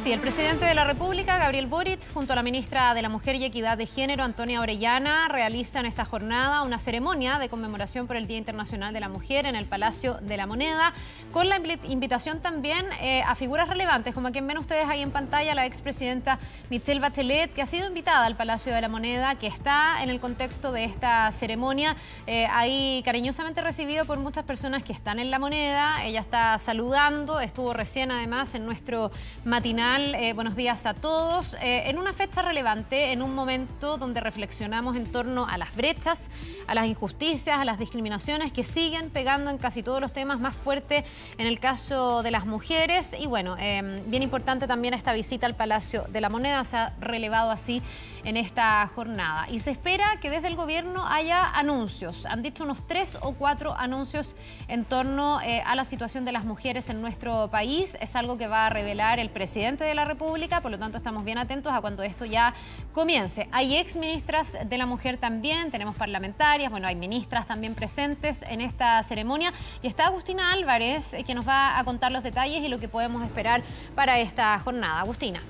Sí, el presidente de la República, Gabriel Boric, junto a la ministra de la Mujer y Equidad de Género, Antonia Orellana, realizan esta jornada una ceremonia de conmemoración por el Día Internacional de la Mujer en el Palacio de la Moneda, con la invitación también a figuras relevantes, como a quien ven ustedes ahí en pantalla, la expresidenta Michelle Bachelet, que ha sido invitada al Palacio de la Moneda, que está en el contexto de esta ceremonia, ahí cariñosamente recibido por muchas personas que están en la Moneda. Ella está saludando, estuvo recién además en nuestro matinal. Buenos días a todos. En una fecha relevante, en un momento donde reflexionamos en torno a las brechas, a las injusticias, a las discriminaciones que siguen pegando en casi todos los temas, más fuerte en el caso de las mujeres. Y bueno, bien importante también esta visita al Palacio de la Moneda, se ha relevado así en esta jornada. Y se espera que desde el gobierno haya anuncios. Han dicho unos 3 o 4 anuncios en torno a la situación de las mujeres en nuestro país. Es algo que va a revelar el presidente de la República, por lo tanto estamos bien atentos a cuando esto ya comience. Hay exministras de la mujer también, tenemos parlamentarias, bueno, hay ministras también presentes en esta ceremonia, y está Agustina Álvarez, que nos va a contar los detalles y lo que podemos esperar para esta jornada. Agustina.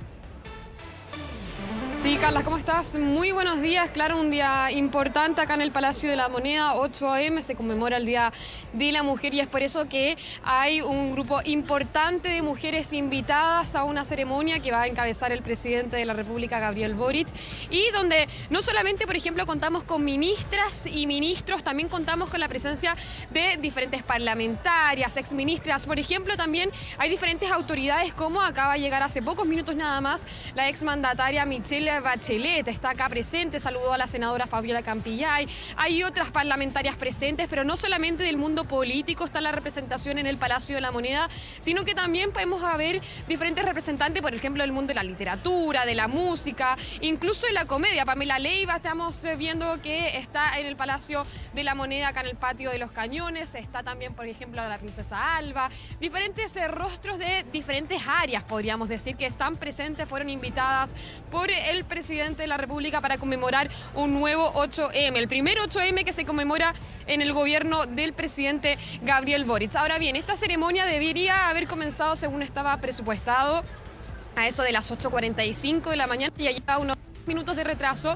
Sí, Carla, ¿cómo estás? Muy buenos días. Claro, un día importante acá en el Palacio de la Moneda, 8 a.m. se conmemora el Día de la Mujer y es por eso que hay un grupo importante de mujeres invitadas a una ceremonia que va a encabezar el presidente de la República, Gabriel Boric, y donde no solamente, por ejemplo, contamos con ministras y ministros, también contamos con la presencia de diferentes parlamentarias, exministras. Por ejemplo, también hay diferentes autoridades, como acaba de llegar hace pocos minutos nada más la exmandataria Michelle Bachelet, está acá presente, saludó a la senadora Fabiola Campillay. Hay otras parlamentarias presentes, pero no solamente del mundo político está la representación en el Palacio de la Moneda, sino que también podemos ver diferentes representantes, por ejemplo, del mundo de la literatura, de la música, incluso de la comedia. Pamela Leiva, estamos viendo que está en el Palacio de la Moneda, acá en el Patio de los Cañones. Está también, por ejemplo, la princesa Alba. Diferentes rostros de diferentes áreas, podríamos decir, que están presentes, fueron invitadas por el presidente de la República para conmemorar un nuevo 8M, el primer 8M que se conmemora en el gobierno del presidente Gabriel Boric. Ahora bien, esta ceremonia debería haber comenzado según estaba presupuestado a eso de las 8:45 de la mañana, y ya lleva unos minutos de retraso.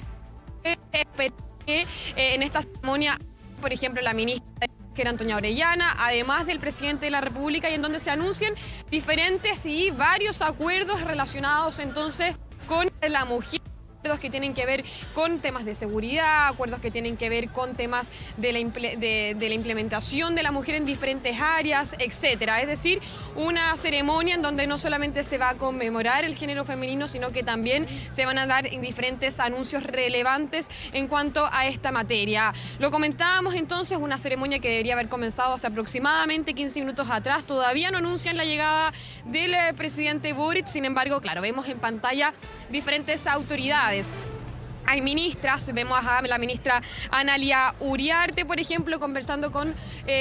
Espero que en esta ceremonia, por ejemplo, la ministra que era Antonia Orellana, además del presidente de la República, y en donde se anuncian diferentes y varios acuerdos relacionados entonces con la mujer, acuerdos que tienen que ver con temas de seguridad, acuerdos que tienen que ver con temas de la implementación de la mujer en diferentes áreas, etcétera. Es decir, una ceremonia en donde no solamente se va a conmemorar el género femenino, sino que también se van a dar diferentes anuncios relevantes en cuanto a esta materia. Lo comentábamos entonces, una ceremonia que debería haber comenzado hace aproximadamente 15 minutos atrás. Todavía no anuncian la llegada del presidente Boric, sin embargo, claro, vemos en pantalla diferentes autoridades. Hay ministras, vemos a la ministra Analía Uriarte, por ejemplo, conversando con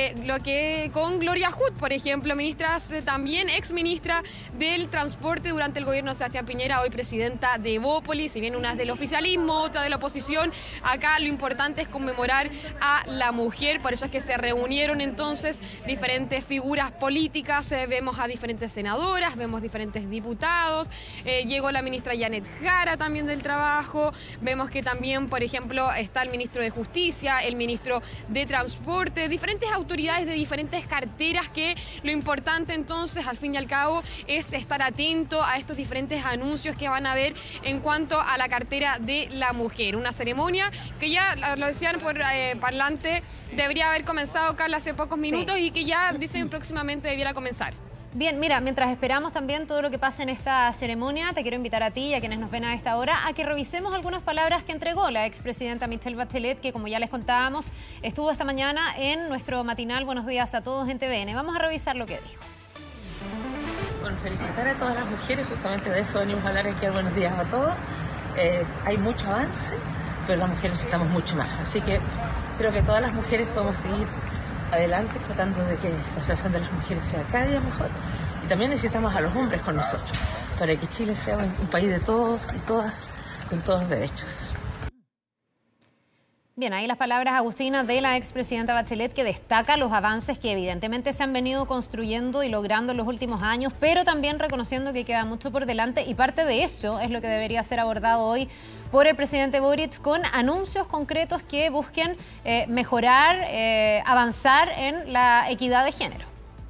Gloria Hood, por ejemplo, ministras también, exministra del transporte durante el gobierno de Sebastián Piñera, hoy presidenta de Evópolis, si bien una es del oficialismo, otra de la oposición. Acá lo importante es conmemorar a la mujer, por eso es que se reunieron entonces diferentes figuras políticas, vemos a diferentes senadoras, vemos diferentes diputados, llegó la ministra Janet Jara también del Trabajo, vemos que también, por ejemplo, está el ministro de Justicia, el ministro de Transporte, diferentes autoridades de diferentes carteras, que lo importante entonces, al fin y al cabo, es estar atento a estos diferentes anuncios que van a haber en cuanto a la cartera de la mujer. Una ceremonia que ya, lo decían por parlante, debería haber comenzado, Carla, hace pocos minutos, sí, y que ya dicen próximamente debiera comenzar. Bien, mira, mientras esperamos también todo lo que pase en esta ceremonia, te quiero invitar a ti y a quienes nos ven a esta hora a que revisemos algunas palabras que entregó la expresidenta Michelle Bachelet, que como ya les contábamos, estuvo esta mañana en nuestro matinal Buenos Días a Todos en TVN. Vamos a revisar lo que dijo. Bueno, felicitar a todas las mujeres, justamente de eso venimos a hablar aquí en Buenos Días a Todos. Hay mucho avance, pero las mujeres necesitamos mucho más. Así que creo que todas las mujeres podemos seguir adelante tratando de que la situación de las mujeres sea cada día mejor, y también necesitamos a los hombres con nosotros para que Chile sea un país de todos y todas, con todos los derechos. Bien, ahí las palabras, Agustina, de la expresidenta Bachelet, que destaca los avances que evidentemente se han venido construyendo y logrando en los últimos años, pero también reconociendo que queda mucho por delante, y parte de eso es lo que debería ser abordado hoy por el presidente Boric, con anuncios concretos que busquen mejorar, avanzar en la equidad de género.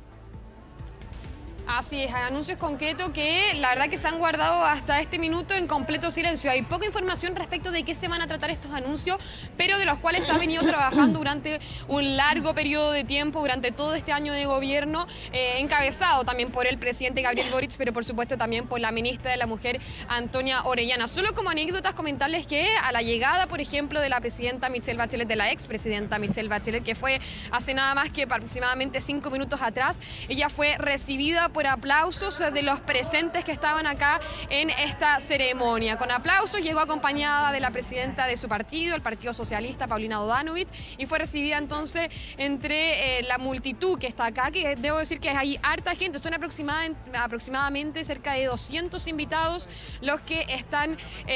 Así es, hay anuncios concretos que la verdad que se han guardado hasta este minuto en completo silencio. Hay poca información respecto de qué se van a tratar estos anuncios, pero de los cuales se ha venido trabajando durante un largo periodo de tiempo, durante todo este año de gobierno, encabezado también por el presidente Gabriel Boric, pero por supuesto también por la ministra de la Mujer, Antonia Orellana. Solo como anécdotas, comentarles que a la llegada, por ejemplo, de la presidenta Michelle Bachelet, de la expresidenta Michelle Bachelet, que fue hace nada más que aproximadamente 5 minutos atrás, ella fue recibida por aplausos de los presentes que estaban acá en esta ceremonia. Con aplausos llegó acompañada de la presidenta de su partido, el Partido Socialista, Paulina Bodanovich, y fue recibida entonces entre la multitud que está acá, que debo decir que hay harta gente, son aproximadamente cerca de 200 invitados los que están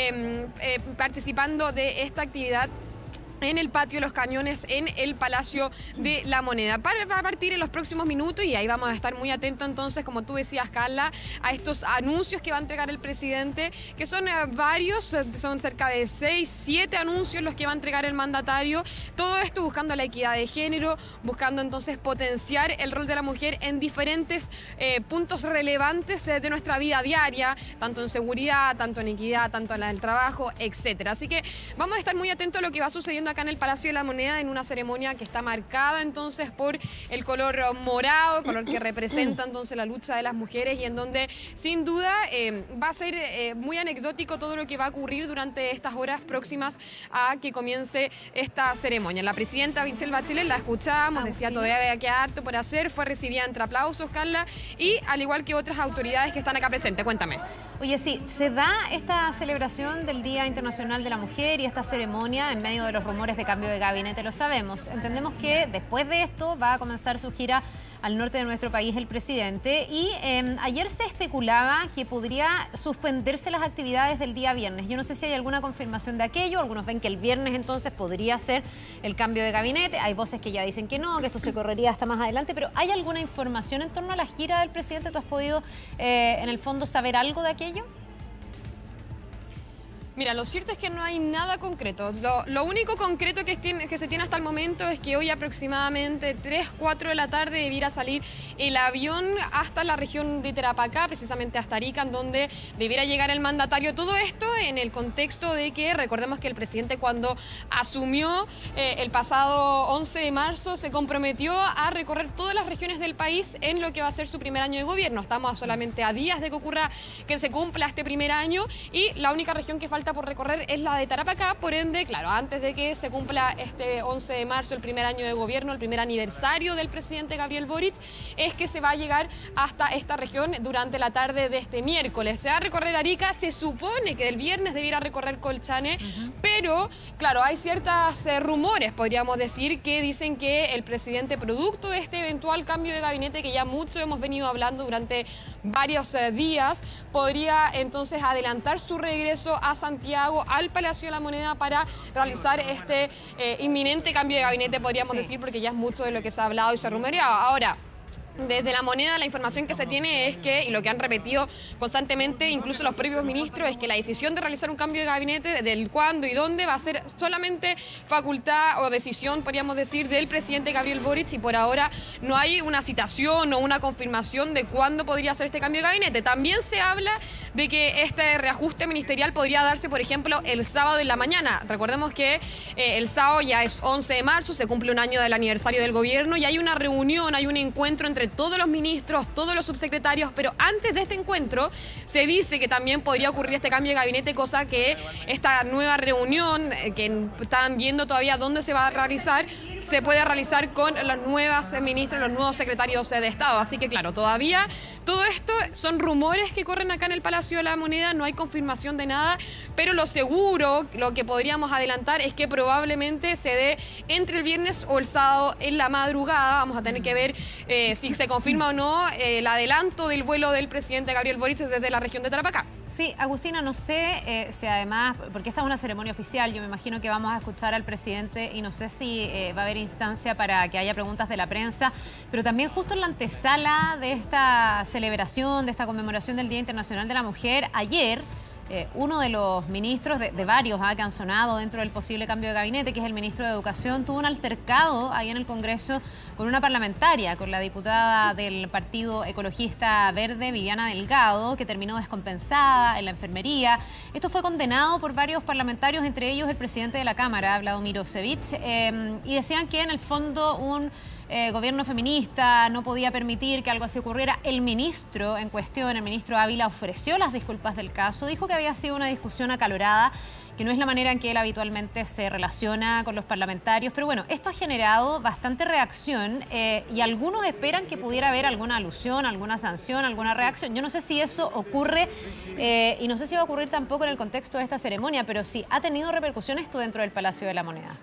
participando de esta actividad en el patio Los Cañones, en el Palacio de la Moneda. Va a partir en los próximos minutos y ahí vamos a estar muy atentos entonces, como tú decías, Carla, a estos anuncios que va a entregar el presidente, que son varios, son cerca de 6, 7 anuncios los que va a entregar el mandatario. Todo esto buscando la equidad de género, buscando entonces potenciar el rol de la mujer en diferentes puntos relevantes de nuestra vida diaria, tanto en seguridad, tanto en equidad, tanto en el trabajo, etcétera. Así que vamos a estar muy atentos a lo que va sucediendo acá en el Palacio de la Moneda, en una ceremonia que está marcada entonces por el color morado, color que representa entonces la lucha de las mujeres, y en donde sin duda va a ser muy anecdótico todo lo que va a ocurrir durante estas horas próximas a que comience esta ceremonia. La presidenta Michelle Bachelet, la escuchábamos, decía todavía había que harto por hacer, fue recibida entre aplausos, Carla, y al igual que otras autoridades que están acá presentes. Cuéntame. Oye, sí, se da esta celebración del Día Internacional de la Mujer y esta ceremonia en medio de los rumores de cambio de gabinete, lo sabemos. Entendemos que después de esto va a comenzar su gira al norte de nuestro país el presidente, y ayer se especulaba que podría suspenderse las actividades del día viernes. Yo no sé si hay alguna confirmación de aquello, algunos ven que el viernes entonces podría ser el cambio de gabinete, hay voces que ya dicen que no, que esto se correría hasta más adelante, pero ¿hay alguna información en torno a la gira del presidente? ¿Tú has podido en el fondo saber algo de aquello? Mira, lo cierto es que no hay nada concreto. Lo único concreto que se tiene hasta el momento es que hoy aproximadamente 3, 4 de la tarde debiera salir el avión hasta la región de Tarapacá, precisamente hasta Arica, en donde debiera llegar el mandatario. Todo esto en el contexto de que, recordemos que el presidente cuando asumió el pasado 11 de marzo se comprometió a recorrer todas las regiones del país en lo que va a ser su primer año de gobierno. Estamos solamente a días de que se cumpla este primer año, y la única región que falta por recorrer es la de Tarapacá. Por ende, claro, antes de que se cumpla este 11 de marzo, el primer año de gobierno, el primer aniversario del presidente Gabriel Boric, es que se va a llegar hasta esta región durante la tarde de este miércoles. Se va a recorrer Arica, se supone que el viernes debiera recorrer Colchane, pero claro, hay ciertos rumores, podríamos decir, que dicen que el presidente, producto de este eventual cambio de gabinete que ya mucho hemos venido hablando durante varios días, podría entonces adelantar su regreso a Santiago, al Palacio de la Moneda, para realizar este inminente cambio de gabinete, podríamos decir, porque ya es mucho de lo que se ha hablado y se ha rumoreado. Ahora, desde la Moneda, la información que se tiene es que, y lo que han repetido constantemente incluso los propios ministros, es que la decisión de realizar un cambio de gabinete, del cuándo y dónde, va a ser solamente facultad o decisión, podríamos decir, del presidente Gabriel Boric, y por ahora no hay una citación o una confirmación de cuándo podría ser este cambio de gabinete. También se habla de que este reajuste ministerial podría darse, por ejemplo, el sábado en la mañana. Recordemos que el sábado ya es 11 de marzo, se cumple un año del aniversario del gobierno, y hay una reunión, hay un encuentro entre todos los ministros, todos los subsecretarios, pero antes de este encuentro se dice que también podría ocurrir este cambio de gabinete, cosa que esta nueva reunión, que están viendo todavía dónde se va a realizar, se puede realizar con los nuevos ministros, los nuevos secretarios de Estado. Así que claro, todavía todo esto son rumores que corren acá en el Palacio de la Moneda, no hay confirmación de nada, pero lo seguro, lo que podríamos adelantar es que probablemente se dé entre el viernes o el sábado en la madrugada. Vamos a tener que ver si se confirma o no el adelanto del vuelo del presidente Gabriel Boric desde la región de Tarapacá. Sí, Agustina, no sé si además, porque esta es una ceremonia oficial, yo me imagino que vamos a escuchar al presidente y no sé si va a haber instancia para que haya preguntas de la prensa, pero también justo en la antesala de esta celebración, de esta conmemoración del Día Internacional de la Mujer, ayer uno de los ministros, de varios que han sonado dentro del posible cambio de gabinete, que es el ministro de Educación, tuvo un altercado ahí en el Congreso con una parlamentaria, con la diputada del Partido Ecologista Verde, Viviana Delgado, que terminó descompensada en la enfermería. Esto fue condenado por varios parlamentarios, entre ellos el presidente de la Cámara, Vladimir Cevich, y decían que en el fondo un gobierno feminista no podía permitir que algo así ocurriera. El ministro en cuestión, el ministro Ávila, ofreció las disculpas del caso, dijo que había sido una discusión acalorada, que no es la manera en que él habitualmente se relaciona con los parlamentarios, pero bueno, esto ha generado bastante reacción y algunos esperan que pudiera haber alguna alusión, alguna sanción, alguna reacción. Yo no sé si eso ocurre y no sé si va a ocurrir tampoco en el contexto de esta ceremonia, pero sí ha tenido repercusiones esto dentro del Palacio de la Moneda.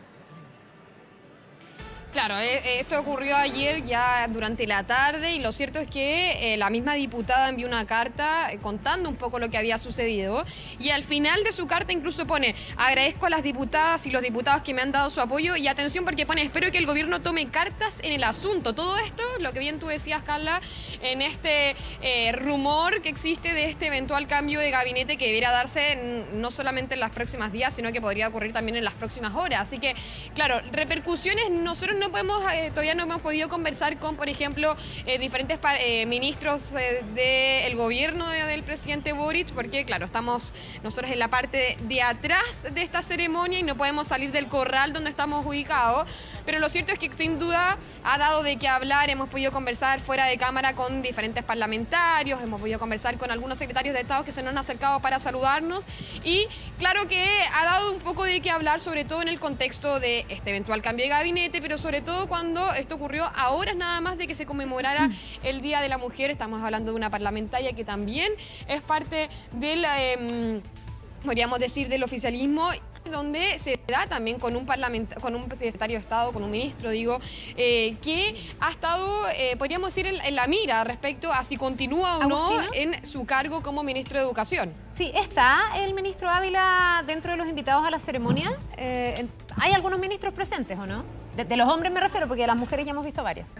Claro, esto ocurrió ayer ya durante la tarde y lo cierto es que la misma diputada envió una carta contando un poco lo que había sucedido y al final de su carta incluso pone: agradezco a las diputadas y los diputados que me han dado su apoyo, y atención porque pone: espero que el gobierno tome cartas en el asunto. Todo esto, lo que bien tú decías, Carla, en este rumor que existe de este eventual cambio de gabinete que debiera darse no solamente en los próximos días, sino que podría ocurrir también en las próximas horas. Así que, claro, repercusiones nosotros no podemos, todavía no hemos podido conversar con, por ejemplo, diferentes ministros del gobierno del presidente Boric, porque, claro, estamos nosotros en la parte de atrás de esta ceremonia y no podemos salir del corral donde estamos ubicados, pero lo cierto es que sin duda ha dado de qué hablar. Hemos podido conversar fuera de cámara con diferentes parlamentarios, hemos podido conversar con algunos secretarios de Estado que se nos han acercado para saludarnos y claro que ha dado un poco de qué hablar, sobre todo en el contexto de este eventual cambio de gabinete, pero sobre todo cuando esto ocurrió a horas nada más de que se conmemorara el Día de la Mujer. Estamos hablando de una parlamentaria que también es parte del, podríamos decir, del oficialismo, donde se da también con un secretario de Estado, con un ministro, digo, que ha estado, podríamos decir, en la mira respecto a si continúa o no en su cargo como ministro de Educación. Sí, ¿está el ministro Ávila dentro de los invitados a la ceremonia? ¿Hay algunos ministros presentes o no? De los hombres me refiero, porque de las mujeres ya hemos visto varias.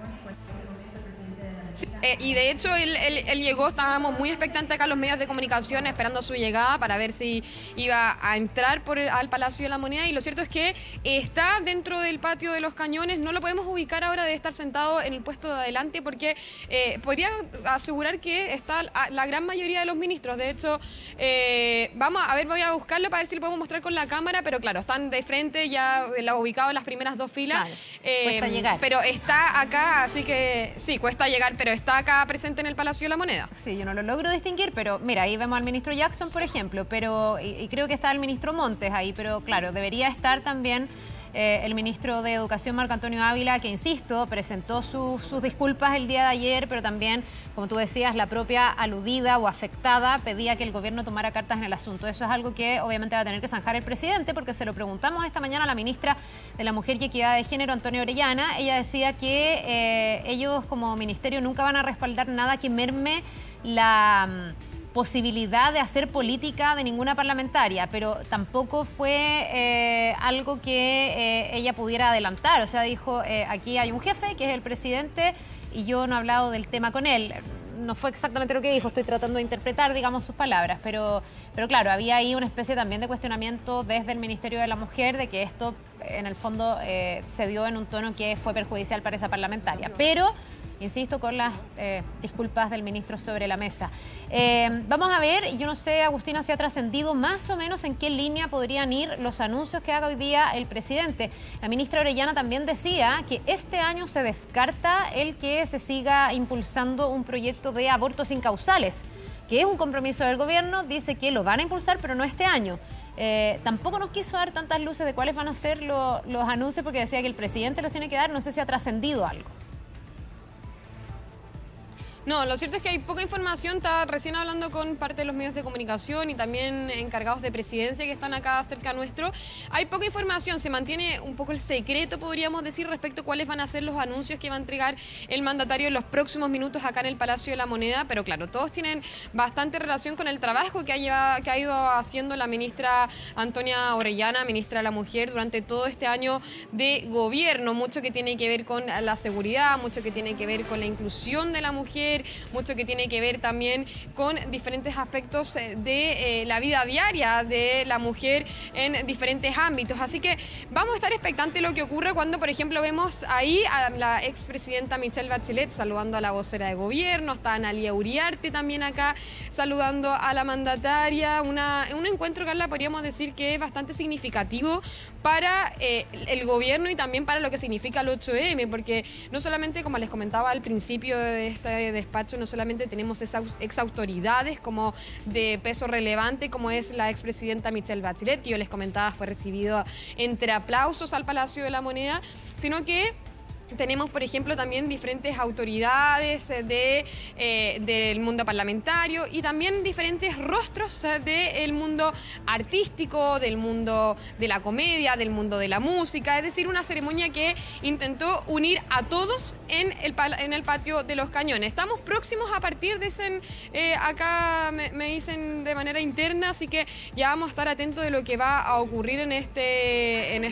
Y de hecho él llegó, estábamos muy expectantes acá los medios de comunicación esperando su llegada para ver si iba a entrar al Palacio de la Moneda, y lo cierto es que está dentro del patio de los Cañones. No lo podemos ubicar ahora de estar sentado en el puesto de adelante porque podría asegurar que está la gran mayoría de los ministros. De hecho, vamos a ver, voy a buscarlo para ver si lo podemos mostrar con la cámara, pero claro, están de frente ya ubicados en las primeras dos filas. Claro, cuesta llegar. Pero está acá, así que sí, cuesta llegar, pero está acá presente en el Palacio de la Moneda. Sí, yo no lo logro distinguir, pero mira, ahí vemos al ministro Jackson, por ejemplo, pero y creo que está el ministro Montes ahí, pero claro, debería estar también el ministro de Educación, Marco Antonio Ávila, que, insisto, presentó sus disculpas el día de ayer, pero también, como tú decías, la propia aludida o afectada pedía que el gobierno tomara cartas en el asunto. Eso es algo que obviamente va a tener que zanjar el presidente, porque se lo preguntamos esta mañana a la ministra de la Mujer y Equidad de Género, Antonia Orellana. Ella decía que ellos como ministerio nunca van a respaldar nada que merme la posibilidad de hacer política de ninguna parlamentaria, pero tampoco fue algo que ella pudiera adelantar. O sea, dijo, aquí hay un jefe que es el presidente y yo no he hablado del tema con él. No fue exactamente lo que dijo, estoy tratando de interpretar, digamos, sus palabras, pero claro, había ahí una especie también de cuestionamiento desde el Ministerio de la Mujer de que esto, en el fondo, se dio en un tono que fue perjudicial para esa parlamentaria. Pero insisto, con las disculpas del ministro sobre la mesa. Vamos a ver, yo no sé, Agustina, si ha trascendido más o menos en qué línea podrían ir los anuncios que haga hoy día el presidente. La ministra Orellana también decía que este año se descarta el que se siga impulsando un proyecto de abortos incausales, que es un compromiso del gobierno. Dice que lo van a impulsar, pero no este año. tampoco nos quiso dar tantas luces de cuáles van a ser los anuncios, porque decía que el presidente los tiene que dar. No sé si ha trascendido algo. No, lo cierto es que hay poca información. Estaba recién hablando con parte de los medios de comunicación y también encargados de presidencia que están acá cerca nuestro. Hay poca información, se mantiene un poco el secreto, podríamos decir, respecto a cuáles van a ser los anuncios que va a entregar el mandatario en los próximos minutos acá en el Palacio de la Moneda. Pero claro, todos tienen bastante relación con el trabajo que ha ido haciendo la ministra Antonia Orellana, ministra de la Mujer, durante todo este año de gobierno. Mucho que tiene que ver con la seguridad, mucho que tiene que ver con la inclusión de la mujer, mucho que tiene que ver también con diferentes aspectos de la vida diaria de la mujer en diferentes ámbitos. Así que vamos a estar expectantes de lo que ocurre cuando, por ejemplo, vemos ahí a la expresidenta Michelle Bachelet saludando a la vocera de gobierno, está Analía Uriarte también acá saludando a la mandataria. Un encuentro, Carla, podríamos decir que es bastante significativo para el gobierno y también para lo que significa el 8M, porque no solamente, como les comentaba al principio de este despacho, no solamente tenemos exautoridades como de peso relevante, como es la expresidenta Michelle Bachelet, que yo les comentaba fue recibido entre aplausos al Palacio de la Moneda, sino que tenemos, por ejemplo, también diferentes autoridades del mundo parlamentario y también diferentes rostros del mundo artístico, del mundo de la comedia, del mundo de la música. Es decir, una ceremonia que intentó unir a todos en el patio de los Cañones. Estamos próximos a partir de ese, acá me dicen de manera interna, así que ya vamos a estar atentos de lo que va a ocurrir en este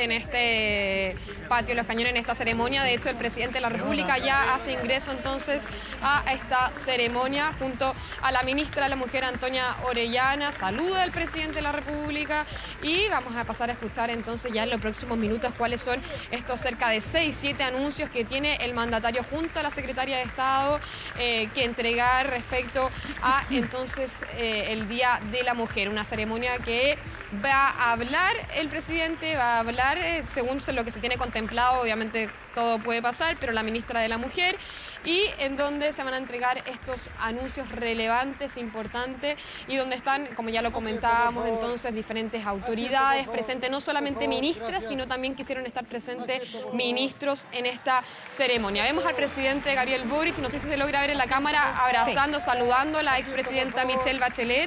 patio de los Cañones, en esta ceremonia. De hecho, el presidente de la República ya hace ingreso entonces a esta ceremonia junto a la ministra de la Mujer, Antonia Orellana. Saluda al presidente de la República y vamos a pasar a escuchar entonces ya en los próximos minutos cuáles son estos cerca de 6-7 anuncios que tiene el mandatario junto a la secretaria de Estado que entregar respecto a entonces el Día de la Mujer. Una ceremonia que va a hablar el presidente, va a hablar según lo que se tiene contemplado, obviamente todo puede pasar, pero la ministra de la Mujer, y en donde se van a entregar estos anuncios relevantes, importantes, y donde están, como ya lo comentábamos, entonces diferentes autoridades presentes, no solamente ministras, sino también quisieron estar presentes ministros en esta ceremonia. Vemos al presidente Gabriel Boric, no sé si se logra ver en la cámara, abrazando, saludando a la expresidenta Michelle Bachelet,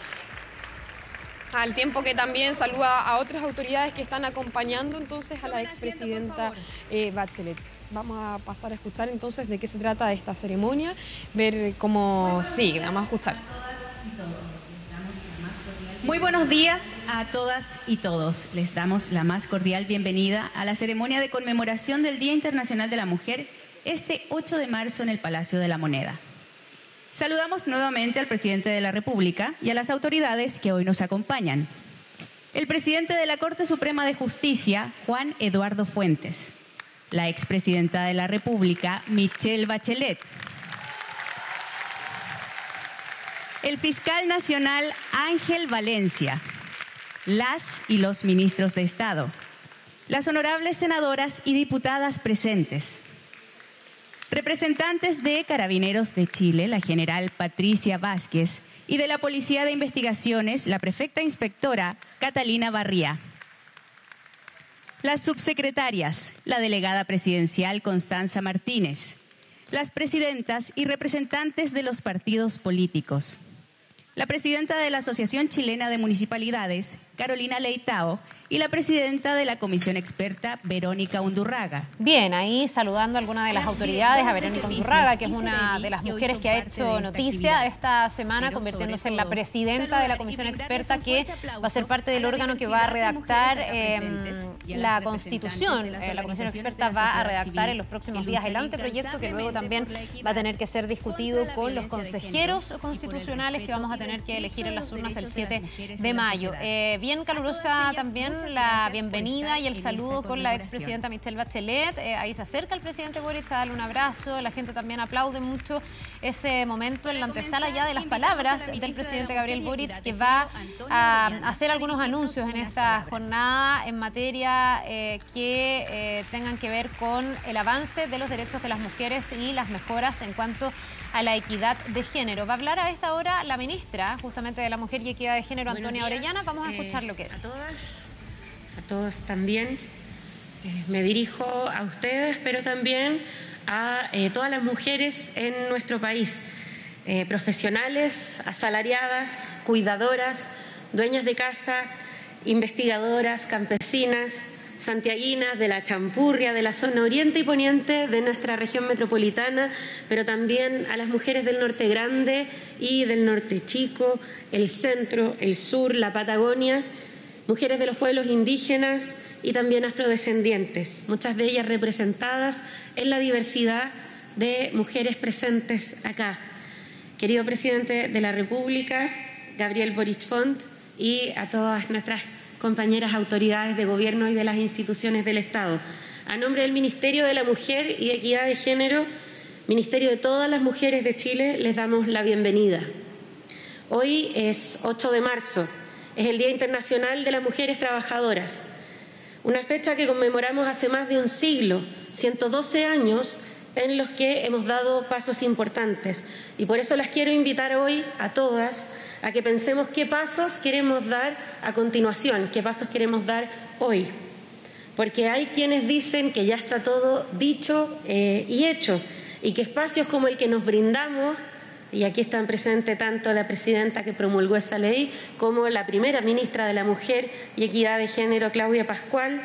al tiempo que también saluda a otras autoridades que están acompañando entonces a la expresidenta Bachelet. Vamos a pasar a escuchar entonces de qué se trata esta ceremonia, ver cómo sigue. Vamos a escuchar. Muy buenos días a todas y todos. Les damos la más cordial bienvenida a la ceremonia de conmemoración del Día Internacional de la Mujer este 8 de marzo en el Palacio de la Moneda. Saludamos nuevamente al presidente de la República y a las autoridades que hoy nos acompañan. El presidente de la Corte Suprema de Justicia, Juan Eduardo Fuentes. La expresidenta de la República, Michelle Bachelet. El fiscal nacional, Ángel Valencia. Las y los ministros de Estado. Las honorables senadoras y diputadas presentes. Representantes de Carabineros de Chile, la general Patricia Vázquez, y de la Policía de Investigaciones, la prefecta inspectora Catalina Barría. Las subsecretarias, la delegada presidencial Constanza Martínez, las presidentas y representantes de los partidos políticos, la presidenta de la Asociación Chilena de Municipalidades, Carolina Leitao, y la presidenta de la Comisión Experta, Verónica Undurraga. Bien, ahí saludando a alguna de las autoridades, a Verónica Undurraga, que es una de las mujeres que ha hecho noticia esta semana, convirtiéndose en la presidenta de la Comisión Experta, que va a ser parte del órgano que va a redactar la Constitución. La Comisión Experta va a redactar en los próximos días el anteproyecto, que luego también va a tener que ser discutido con los consejeros constitucionales que vamos a tener que elegir en las urnas el 7 de mayo. Bien calurosa también la bienvenida y el saludo con la expresidenta Michelle Bachelet. Ahí se acerca el presidente Boric a darle un abrazo. La gente también aplaude mucho ese momento en la antesala ya de las palabras del presidente Gabriel Boric, que va a hacer algunos anuncios en esta jornada en materia que tengan que ver con el avance de los derechos de las mujeres y las mejoras en cuanto a la equidad de género. Va a hablar a esta hora la ministra justamente de la Mujer y Equidad de Género, Antonia Orellana. Vamos a escuchar lo que es. A todos también. Me dirijo a ustedes, pero también a todas las mujeres en nuestro país, profesionales, asalariadas, cuidadoras, dueñas de casa, investigadoras, campesinas, santiaguinas de la Champurria, de la zona oriente y poniente de nuestra región metropolitana, pero también a las mujeres del norte grande y del norte chico, el centro, el sur, la Patagonia, mujeres de los pueblos indígenas y también afrodescendientes, muchas de ellas representadas en la diversidad de mujeres presentes acá. Querido presidente de la República, Gabriel Boric Font, y a todas nuestras compañeras autoridades de gobierno y de las instituciones del Estado. A nombre del Ministerio de la Mujer y Equidad de Género, Ministerio de todas las mujeres de Chile, les damos la bienvenida. Hoy es 8 de marzo, es el Día Internacional de las Mujeres Trabajadoras, una fecha que conmemoramos hace más de un siglo, 112 años en los que hemos dado pasos importantes. Y por eso las quiero invitar hoy a todas a que pensemos qué pasos queremos dar a continuación, qué pasos queremos dar hoy. Porque hay quienes dicen que ya está todo dicho y hecho, y que espacios como el que nos brindamos, y aquí están presentes tanto la presidenta que promulgó esa ley como la primera ministra de la Mujer y Equidad de Género, Claudia Pascual,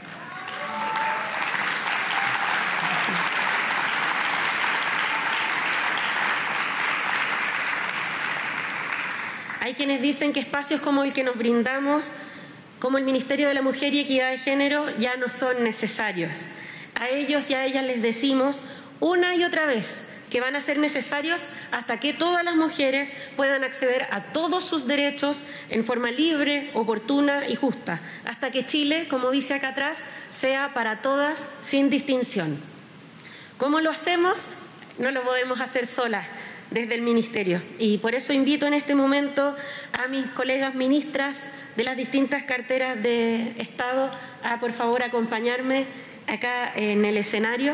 hay quienes dicen que espacios como el que nos brindamos, como el Ministerio de la Mujer y Equidad de Género, ya no son necesarios. A ellos y a ellas les decimos una y otra vez que van a ser necesarios hasta que todas las mujeres puedan acceder a todos sus derechos en forma libre, oportuna y justa, hasta que Chile, como dice acá atrás, sea para todas sin distinción. ¿Cómo lo hacemos? No lo podemos hacer solas desde el Ministerio, y por eso invito en este momento a mis colegas ministras de las distintas carteras de Estado a por favor acompañarme acá en el escenario.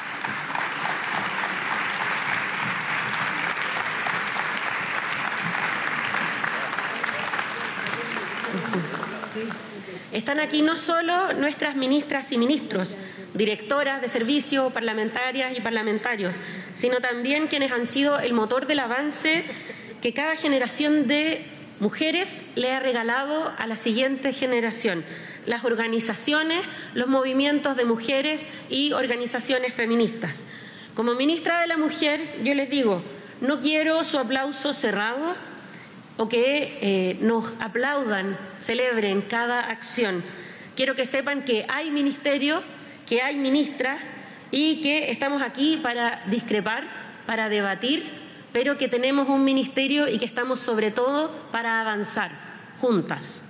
Están aquí no solo nuestras ministras y ministros, directoras de servicio, parlamentarias y parlamentarios, sino también quienes han sido el motor del avance que cada generación de mujeres le ha regalado a la siguiente generación: las organizaciones, los movimientos de mujeres y organizaciones feministas. Como ministra de la Mujer, yo les digo, no quiero su aplauso cerrado o que nos aplaudan, celebren cada acción. Quiero que sepan que hay ministerio, que hay ministra y que estamos aquí para discrepar, para debatir, pero que tenemos un ministerio y que estamos sobre todo para avanzar juntas.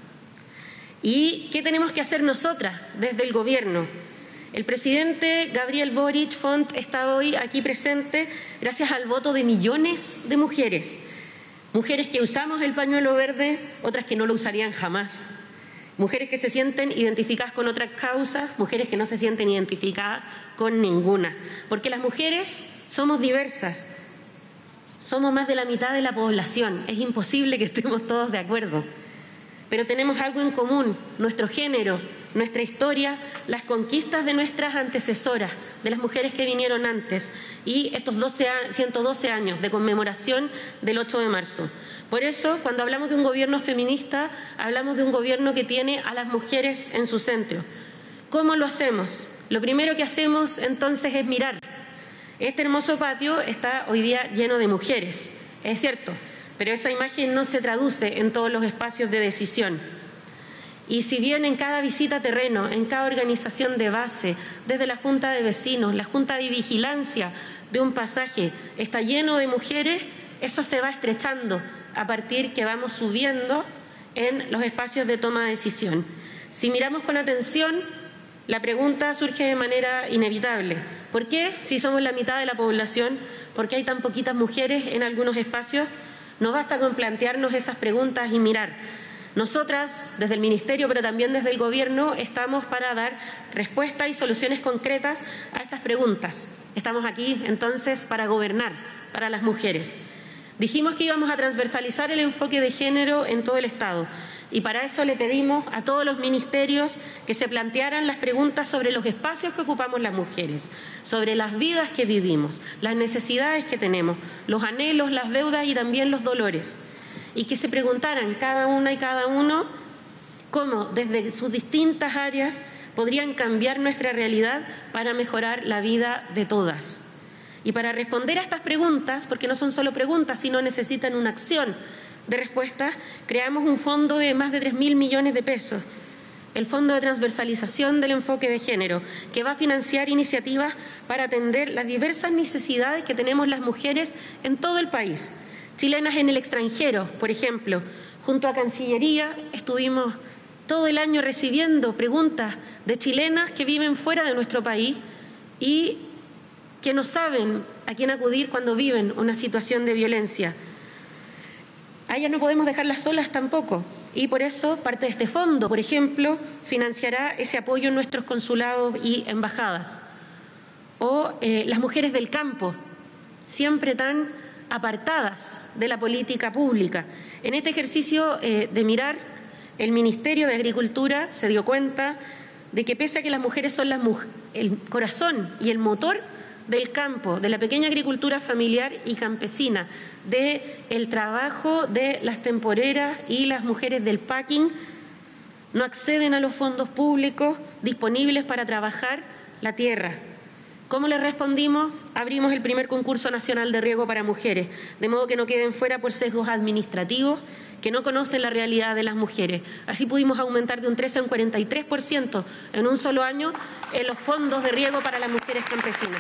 ¿Y qué tenemos que hacer nosotras desde el gobierno? El presidente Gabriel Boric Font está hoy aquí presente gracias al voto de millones de mujeres. Mujeres que usamos el pañuelo verde, otras que no lo usarían jamás. Mujeres que se sienten identificadas con otras causas, mujeres que no se sienten identificadas con ninguna. Porque las mujeres somos diversas, somos más de la mitad de la población. Es imposible que estemos todos de acuerdo. Pero tenemos algo en común: nuestro género, nuestra historia, las conquistas de nuestras antecesoras, de las mujeres que vinieron antes, y estos 112 años de conmemoración del 8 de marzo. Por eso, cuando hablamos de un gobierno feminista, hablamos de un gobierno que tiene a las mujeres en su centro. ¿Cómo lo hacemos? Lo primero que hacemos entonces es mirar. Este hermoso patio está hoy día lleno de mujeres, es cierto, pero esa imagen no se traduce en todos los espacios de decisión. Y si bien en cada visita a terreno, en cada organización de base, desde la Junta de Vecinos, la Junta de Vigilancia de un pasaje, está lleno de mujeres, eso se va estrechando a partir que vamos subiendo en los espacios de toma de decisión. Si miramos con atención, la pregunta surge de manera inevitable: ¿por qué, si somos la mitad de la población, por qué hay tan poquitas mujeres en algunos espacios? No basta con plantearnos esas preguntas y mirar. Nosotras, desde el Ministerio, pero también desde el Gobierno, estamos para dar respuestas y soluciones concretas a estas preguntas. Estamos aquí, entonces, para gobernar, para las mujeres. Dijimos que íbamos a transversalizar el enfoque de género en todo el Estado y para eso le pedimos a todos los ministerios que se plantearan las preguntas sobre los espacios que ocupamos las mujeres, sobre las vidas que vivimos, las necesidades que tenemos, los anhelos, las deudas y también los dolores. Y que se preguntaran cada una y cada uno cómo desde sus distintas áreas podrían cambiar nuestra realidad para mejorar la vida de todas. Y para responder a estas preguntas, porque no son solo preguntas, sino necesitan una acción de respuesta, creamos un fondo de más de 3.000 millones de pesos, el Fondo de Transversalización del Enfoque de Género, que va a financiar iniciativas para atender las diversas necesidades que tenemos las mujeres en todo el país. Chilenas en el extranjero, por ejemplo, junto a Cancillería estuvimos todo el año recibiendo preguntas de chilenas que viven fuera de nuestro país y que no saben a quién acudir cuando viven una situación de violencia. A ellas no podemos dejarlas solas tampoco y por eso parte de este fondo, por ejemplo, financiará ese apoyo en nuestros consulados y embajadas. O las mujeres del campo, siempre tan apartadas de la política pública. En este ejercicio de mirar, el Ministerio de Agricultura se dio cuenta de que pese a que las mujeres son el corazón y el motor del campo, de la pequeña agricultura familiar y campesina, del trabajo de las temporeras y las mujeres del packing, no acceden a los fondos públicos disponibles para trabajar la tierra. ¿Cómo les respondimos? Abrimos el primer concurso nacional de riego para mujeres, de modo que no queden fuera por sesgos administrativos que no conocen la realidad de las mujeres. Así pudimos aumentar de un 13 a un 43% en un solo año en los fondos de riego para las mujeres campesinas.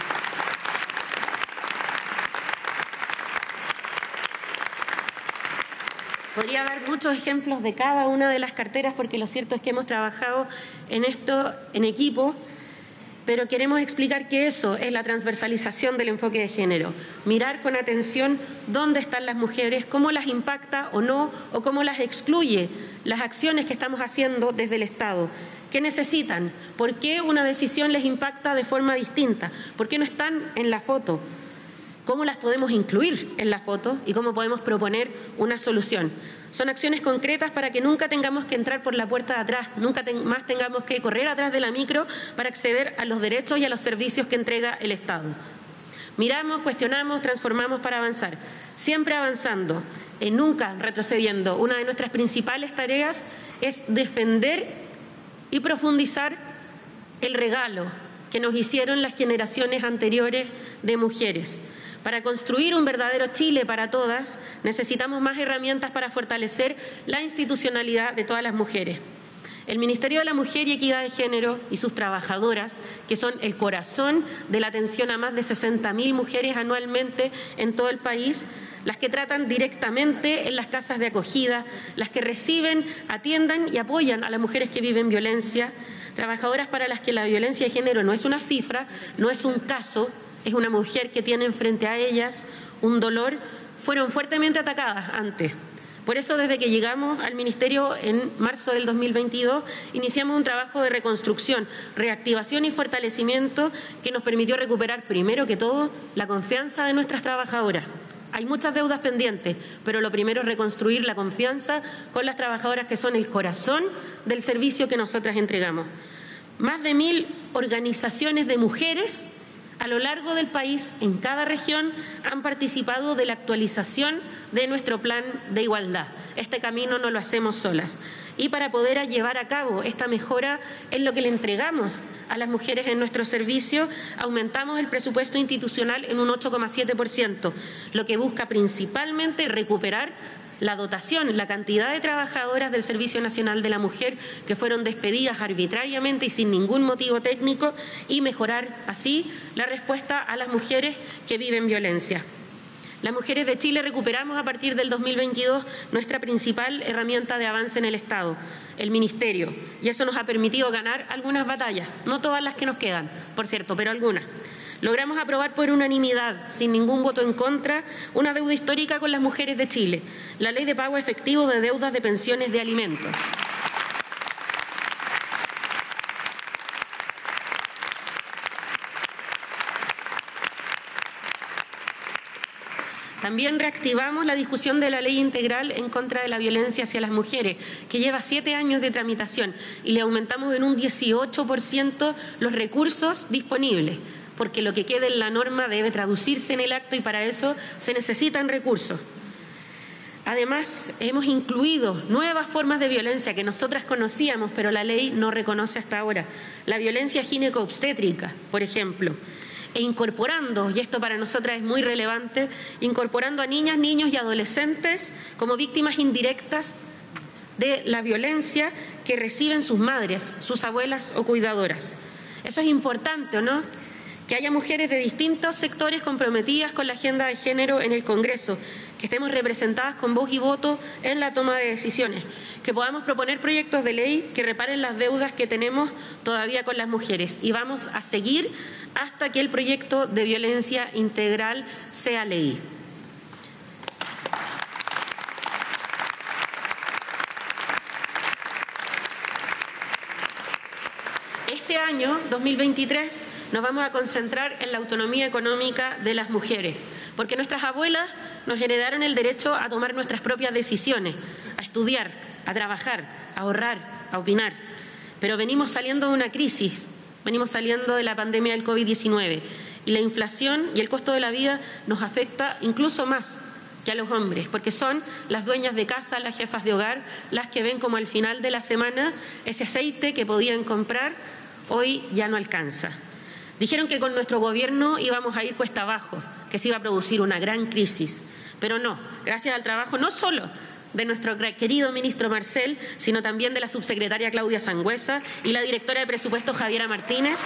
Podría dar muchos ejemplos de cada una de las carteras porque lo cierto es que hemos trabajado en esto en equipo, pero queremos explicar que eso es la transversalización del enfoque de género. Mirar con atención dónde están las mujeres, cómo las impacta o no, o cómo las excluye las acciones que estamos haciendo desde el Estado. ¿Qué necesitan? ¿Por qué una decisión les impacta de forma distinta? ¿Por qué no están en la foto? ¿Cómo las podemos incluir en la foto y cómo podemos proponer una solución? Son acciones concretas para que nunca tengamos que entrar por la puerta de atrás, nunca más tengamos que correr atrás de la micro para acceder a los derechos y a los servicios que entrega el Estado. Miramos, cuestionamos, transformamos para avanzar, siempre avanzando, nunca retrocediendo. Una de nuestras principales tareas es defender y profundizar el regalo que nos hicieron las generaciones anteriores de mujeres. Para construir un verdadero Chile para todas, necesitamos más herramientas para fortalecer la institucionalidad de todas las mujeres. El Ministerio de la Mujer y Equidad de Género y sus trabajadoras, que son el corazón de la atención a más de 60.000 mujeres anualmente en todo el país, las que tratan directamente en las casas de acogida, las que reciben, atiendan y apoyan a las mujeres que viven violencia, trabajadoras para las que la violencia de género no es una cifra, no es un caso, es una mujer que tienen frente a ellas un dolor, fueron fuertemente atacadas antes. Por eso, desde que llegamos al Ministerio en marzo del 2022, iniciamos un trabajo de reconstrucción, reactivación y fortalecimiento que nos permitió recuperar, primero que todo, la confianza de nuestras trabajadoras. Hay muchas deudas pendientes, pero lo primero es reconstruir la confianza con las trabajadoras que son el corazón del servicio que nosotras entregamos. Más de 1.000 organizaciones de mujeres a lo largo del país, en cada región, han participado de la actualización de nuestro plan de igualdad. Este camino no lo hacemos solas. Y para poder llevar a cabo esta mejora en lo que le entregamos a las mujeres en nuestro servicio, aumentamos el presupuesto institucional en un 8,7%, lo que busca principalmente recuperar la dotación, la cantidad de trabajadoras del Servicio Nacional de la Mujer que fueron despedidas arbitrariamente y sin ningún motivo técnico y mejorar así la respuesta a las mujeres que viven violencia. Las mujeres de Chile recuperamos a partir del 2022 nuestra principal herramienta de avance en el Estado, el Ministerio, y eso nos ha permitido ganar algunas batallas, no todas las que nos quedan, por cierto, pero algunas. Logramos aprobar por unanimidad, sin ningún voto en contra, una deuda histórica con las mujeres de Chile, la Ley de Pago Efectivo de Deudas de Pensiones de Alimentos. También reactivamos la discusión de la ley integral en contra de la violencia hacia las mujeres, que lleva 7 años de tramitación, y le aumentamos en un 18% los recursos disponibles, porque lo que quede en la norma debe traducirse en el acto y para eso se necesitan recursos. Además, hemos incluido nuevas formas de violencia que nosotras conocíamos, pero la ley no reconoce hasta ahora. La violencia gineco-obstétrica, por ejemplo. E incorporando, y esto para nosotras es muy relevante, incorporando a niñas, niños y adolescentes como víctimas indirectas de la violencia que reciben sus madres, sus abuelas o cuidadoras. Eso es importante, ¿o no? Que haya mujeres de distintos sectores comprometidas con la agenda de género en el Congreso, que estemos representadas con voz y voto en la toma de decisiones, que podamos proponer proyectos de ley que reparen las deudas que tenemos todavía con las mujeres. Y vamos a seguir hasta que el proyecto de violencia integral sea ley. Este año, 2023, nos vamos a concentrar en la autonomía económica de las mujeres, porque nuestras abuelas nos heredaron el derecho a tomar nuestras propias decisiones, a estudiar, a trabajar, a ahorrar, a opinar. Pero venimos saliendo de una crisis, venimos saliendo de la pandemia del COVID-19 y la inflación y el costo de la vida nos afecta incluso más que a los hombres, porque son las dueñas de casa, las jefas de hogar, las que ven como al final de la semana ese aceite que podían comprar hoy ya no alcanza. Dijeron que con nuestro gobierno íbamos a ir cuesta abajo, que se iba a producir una gran crisis, pero no, gracias al trabajo no solo de nuestro querido ministro Marcel, sino también de la subsecretaria Claudia Sangüesa y la directora de presupuestos Javiera Martínez.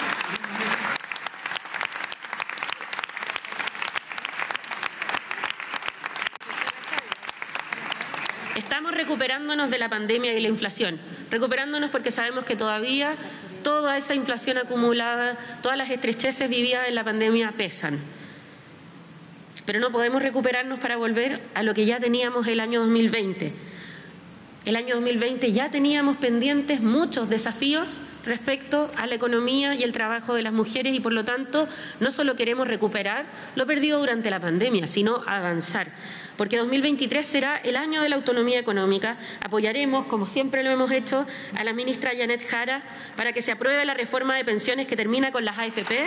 Estamos recuperándonos de la pandemia y la inflación, recuperándonos porque sabemos que todavía toda esa inflación acumulada, todas las estrecheces vividas en la pandemia pesan. Pero no podemos recuperarnos para volver a lo que ya teníamos el año 2020. El año 2020 ya teníamos pendientes muchos desafíos respecto a la economía y el trabajo de las mujeres y por lo tanto no solo queremos recuperar lo perdido durante la pandemia, sino avanzar. Porque 2023 será el año de la autonomía económica. Apoyaremos, como siempre lo hemos hecho, a la ministra Janet Jara para que se apruebe la reforma de pensiones que termina con las AFP.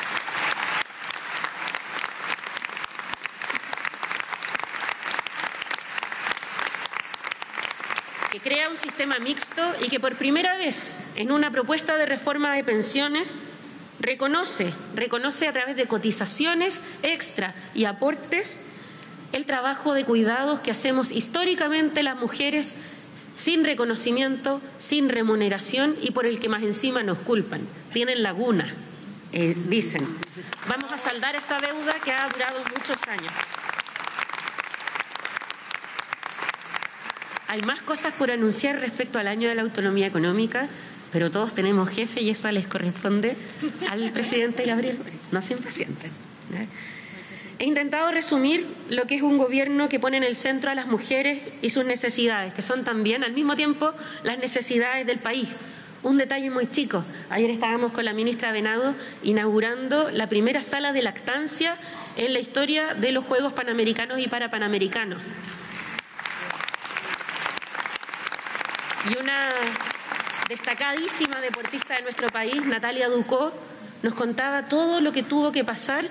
Que crea un sistema mixto y que por primera vez en una propuesta de reforma de pensiones reconoce a través de cotizaciones extra y aportes el trabajo de cuidados que hacemos históricamente las mujeres sin reconocimiento, sin remuneración y por el que más encima nos culpan. Tienen laguna, dicen. Vamos a saldar esa deuda que ha durado muchos años. Hay más cosas por anunciar respecto al año de la autonomía económica, pero todos tenemos jefe y eso les corresponde al presidente Gabriel Boric. No se impacienten. He intentado resumir lo que es un gobierno que pone en el centro a las mujeres y sus necesidades, que son también al mismo tiempo las necesidades del país. Un detalle muy chico. Ayer estábamos con la ministra Venado inaugurando la primera sala de lactancia en la historia de los Juegos Panamericanos y Parapanamericanos. Y una destacadísima deportista de nuestro país, Natalia Ducó, nos contaba todo lo que tuvo que pasar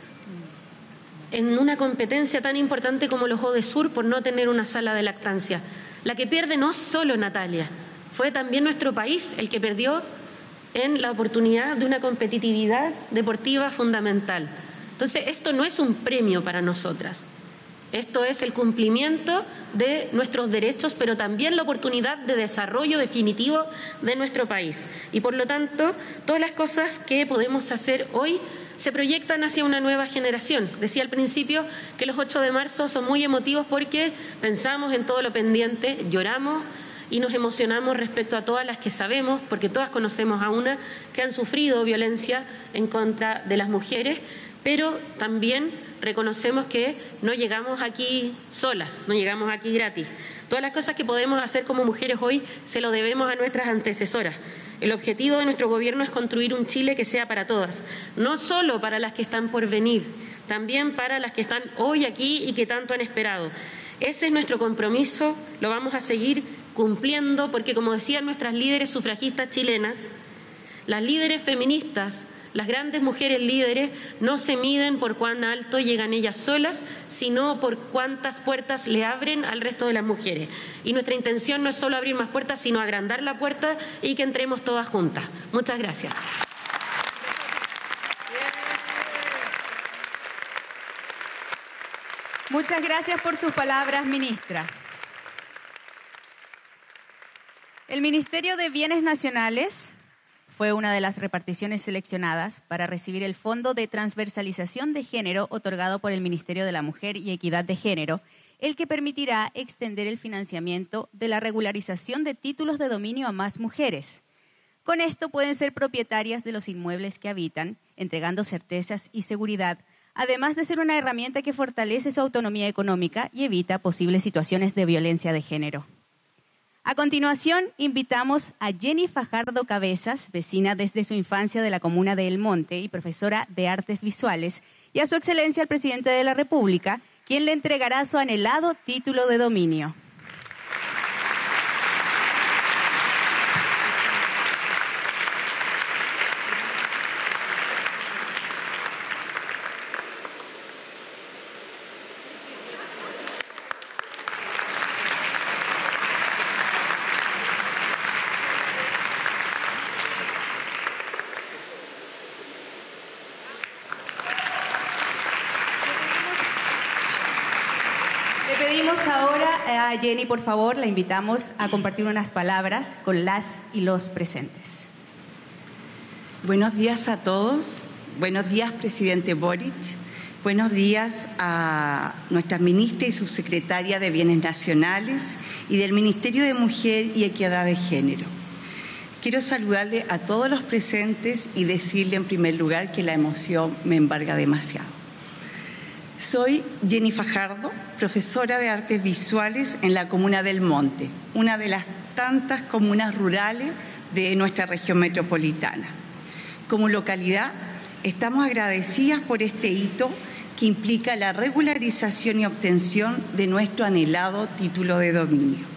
en una competencia tan importante como los Odesur por no tener una sala de lactancia. La que pierde no solo Natalia, fue también nuestro país el que perdió en la oportunidad de una competitividad deportiva fundamental. Entonces, esto no es un premio para nosotras. Esto es el cumplimiento de nuestros derechos, pero también la oportunidad de desarrollo definitivo de nuestro país. Y por lo tanto, todas las cosas que podemos hacer hoy se proyectan hacia una nueva generación. Decía al principio que los 8 de marzo son muy emotivos porque pensamos en todo lo pendiente, lloramos y nos emocionamos respecto a todas las que sabemos, porque todas conocemos a una que han sufrido violencia en contra de las mujeres, pero también reconocemos que no llegamos aquí solas, no llegamos aquí gratis. Todas las cosas que podemos hacer como mujeres hoy se lo debemos a nuestras antecesoras. El objetivo de nuestro gobierno es construir un Chile que sea para todas, no solo para las que están por venir, también para las que están hoy aquí y que tanto han esperado. Ese es nuestro compromiso, lo vamos a seguir cumpliendo porque, como decían nuestras líderes sufragistas chilenas, las líderes feministas, las grandes mujeres líderes, no se miden por cuán alto llegan ellas solas, sino por cuántas puertas le abren al resto de las mujeres. Y nuestra intención no es solo abrir más puertas, sino agrandar la puerta y que entremos todas juntas. Muchas gracias. Muchas gracias por sus palabras, ministra. El Ministerio de Bienes Nacionales fue una de las reparticiones seleccionadas para recibir el Fondo de Transversalización de Género otorgado por el Ministerio de la Mujer y Equidad de Género, el que permitirá extender el financiamiento de la regularización de títulos de dominio a más mujeres. Con esto pueden ser propietarias de los inmuebles que habitan, entregando certezas y seguridad, además de ser una herramienta que fortalece su autonomía económica y evita posibles situaciones de violencia de género. A continuación, invitamos a Jenny Fajardo Cabezas, vecina desde su infancia de la comuna de El Monte y profesora de Artes Visuales, y a su excelencia el presidente de la República, quien le entregará su anhelado título de dominio. Le pedimos ahora a Jenny, por favor, la invitamos a compartir unas palabras con las y los presentes. Buenos días a todos. Buenos días, presidente Boric. Buenos días a nuestra ministra y subsecretaria de Bienes Nacionales y del Ministerio de Mujer y Equidad de Género. Quiero saludarle a todos los presentes y decirle en primer lugar que la emoción me embarga demasiado. Soy Jenny Fajardo, profesora de Artes Visuales en la comuna del Monte, una de las tantas comunas rurales de nuestra región metropolitana. Como localidad, estamos agradecidas por este hito que implica la regularización y obtención de nuestro anhelado título de dominio.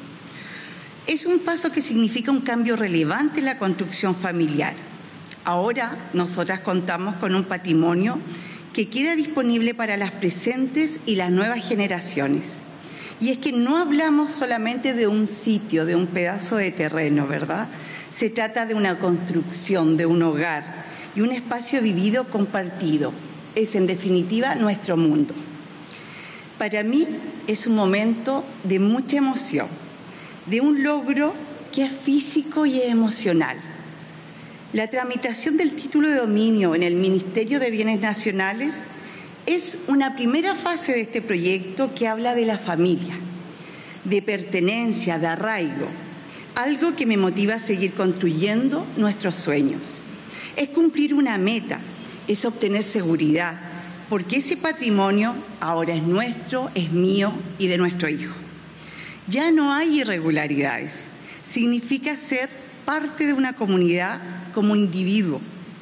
Es un paso que significa un cambio relevante en la construcción familiar. Ahora, nosotras contamos con un patrimonio que queda disponible para las presentes y las nuevas generaciones. Y es que no hablamos solamente de un sitio, de un pedazo de terreno, ¿verdad? Se trata de una construcción, de un hogar y un espacio vivido compartido. Es, en definitiva, nuestro mundo. Para mí es un momento de mucha emoción, de un logro que es físico y emocional. La tramitación del título de dominio en el Ministerio de Bienes Nacionales es una primera fase de este proyecto que habla de la familia, de pertenencia, de arraigo, algo que me motiva a seguir construyendo nuestros sueños. Es cumplir una meta, es obtener seguridad, porque ese patrimonio ahora es nuestro, es mío y de nuestro hijo. Ya no hay irregularidades, significa ser parte de una comunidad como individuo,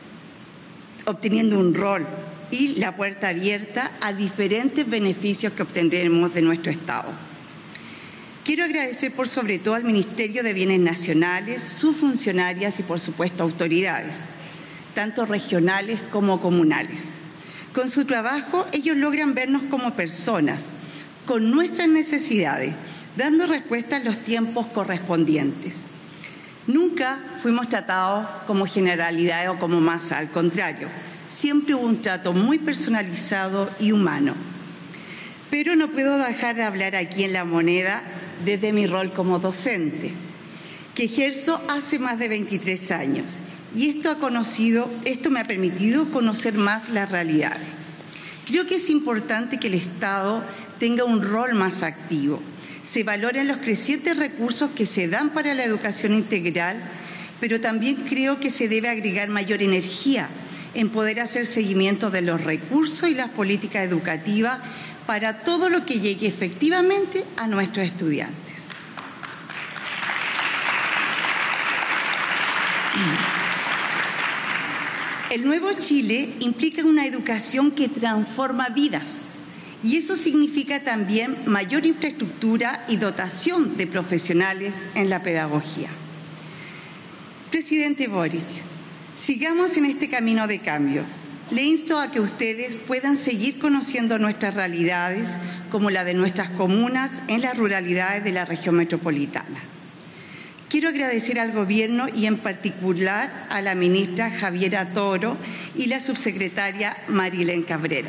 obteniendo un rol y la puerta abierta a diferentes beneficios que obtendremos de nuestro Estado. Quiero agradecer por sobre todo al Ministerio de Bienes Nacionales, sus funcionarias y por supuesto autoridades, tanto regionales como comunales. Con su trabajo ellos logran vernos como personas, con nuestras necesidades, dando respuesta en los tiempos correspondientes. Nunca fuimos tratados como generalidades o como masa, al contrario, siempre hubo un trato muy personalizado y humano. Pero no puedo dejar de hablar aquí en La Moneda desde mi rol como docente, que ejerzo hace más de 23 años, y esto me ha permitido conocer más las realidades. Creo que es importante que el Estado tenga un rol más activo. Se valoran los crecientes recursos que se dan para la educación integral, pero también creo que se debe agregar mayor energía en poder hacer seguimiento de los recursos y las políticas educativas para todo lo que llegue efectivamente a nuestros estudiantes. El nuevo Chile implica una educación que transforma vidas y eso significa también mayor infraestructura y dotación de profesionales en la pedagogía. Presidente Boric, sigamos en este camino de cambios. Le insto a que ustedes puedan seguir conociendo nuestras realidades como la de nuestras comunas en las ruralidades de la región metropolitana. Quiero agradecer al Gobierno y en particular a la ministra Javiera Toro y la subsecretaria Marilén Cabrera.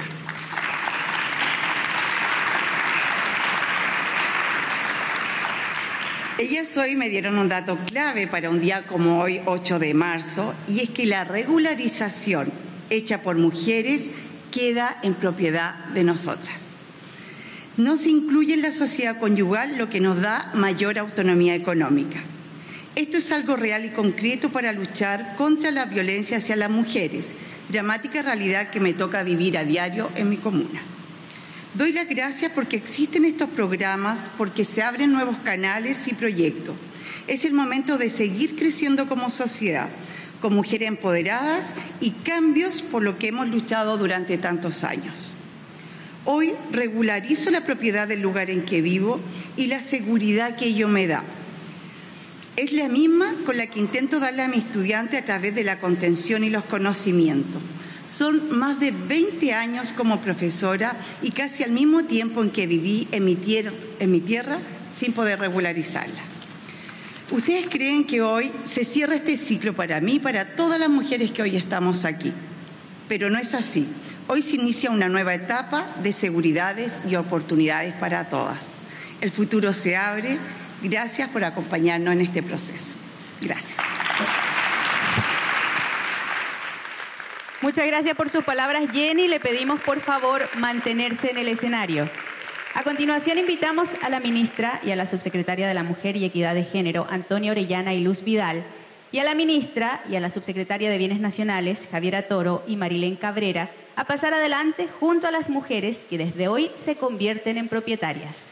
Ellas hoy me dieron un dato clave para un día como hoy, 8 de marzo, y es que la regularización hecha por mujeres queda en propiedad de nosotras. No se incluye en la sociedad conyugal, lo que nos da mayor autonomía económica. Esto es algo real y concreto para luchar contra la violencia hacia las mujeres, dramática realidad que me toca vivir a diario en mi comuna. Doy las gracias porque existen estos programas, porque se abren nuevos canales y proyectos. Es el momento de seguir creciendo como sociedad, con mujeres empoderadas y cambios por lo que hemos luchado durante tantos años. Hoy regularizo la propiedad del lugar en que vivo y la seguridad que ello me da. Es la misma con la que intento darle a mi estudiante a través de la contención y los conocimientos. Son más de 20 años como profesora y casi al mismo tiempo en que viví en mi tierra sin poder regularizarla. ¿Ustedes creen que hoy se cierra este ciclo para mí y para todas las mujeres que hoy estamos aquí? Pero no es así. Hoy se inicia una nueva etapa de seguridades y oportunidades para todas. El futuro se abre. Gracias por acompañarnos en este proceso. Gracias. Muchas gracias por sus palabras, Jenny. Le pedimos, por favor, mantenerse en el escenario. A continuación, invitamos a la ministra y a la subsecretaria de la Mujer y Equidad de Género, Antonia Orellana y Luz Vidal, y a la ministra y a la subsecretaria de Bienes Nacionales, Javiera Toro y Marilén Cabrera, a pasar adelante junto a las mujeres que desde hoy se convierten en propietarias.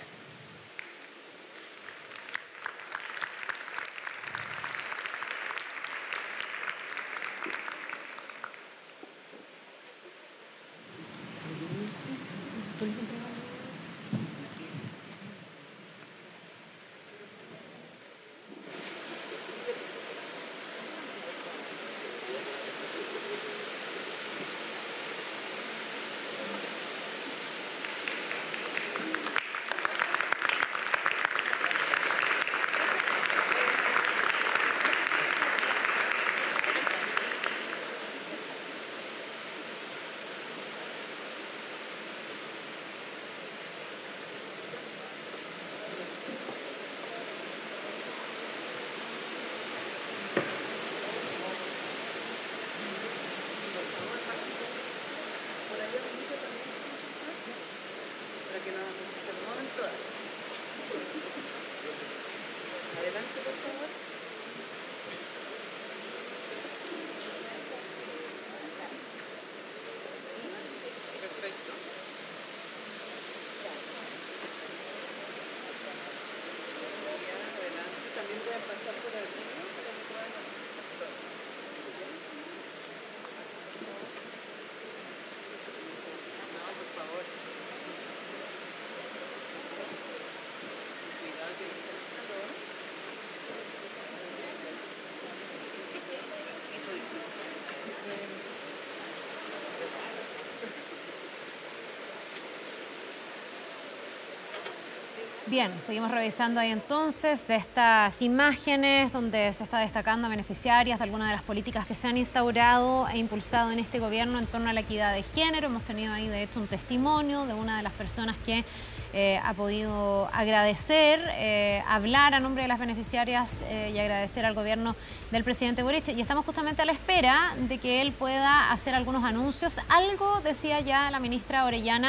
Bien, seguimos revisando ahí entonces de estas imágenes donde se está destacando beneficiarias de algunas de las políticas que se han instaurado e impulsado en este gobierno en torno a la equidad de género. Hemos tenido ahí de hecho un testimonio de una de las personas que ha podido agradecer, hablar a nombre de las beneficiarias y agradecer al gobierno del presidente Boric. Y estamos justamente a la espera de que él pueda hacer algunos anuncios. Algo decía ya la ministra Orellana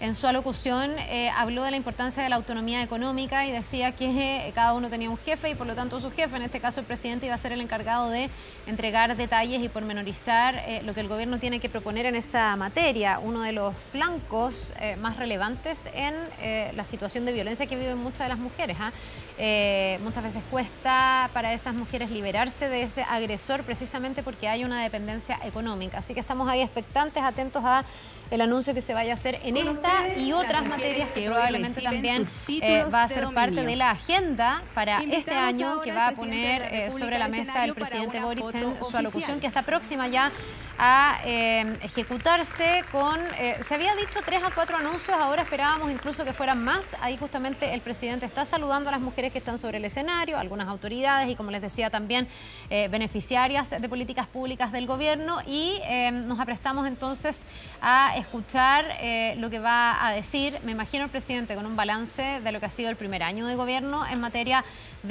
en su alocución habló de la importancia de la autonomía económica y decía que cada uno tenía un jefe y por lo tanto su jefe, en este caso el presidente, iba a ser el encargado de entregar detalles y pormenorizar lo que el gobierno tiene que proponer en esa materia. Uno de los flancos más relevantes en la situación de violencia que viven muchas de las mujeres. Muchas veces cuesta para esas mujeres liberarse de ese agresor precisamente porque hay una dependencia económica. Así que estamos ahí expectantes, atentos a el anuncio que se vaya a hacer en esta y otras materias que probablemente también va a ser parte de la agenda para este año que va a poner sobre la mesa el presidente Boric en su alocución, que está próxima ya a ejecutarse con, se había dicho 3 a 4 anuncios, ahora esperábamos incluso que fueran más. Ahí justamente el presidente está saludando a las mujeres que están sobre el escenario, algunas autoridades y, como les decía, también beneficiarias de políticas públicas del gobierno, y nos aprestamos entonces a escuchar lo que va a decir, me imagino, el presidente con un balance de lo que ha sido el primer año de gobierno en materia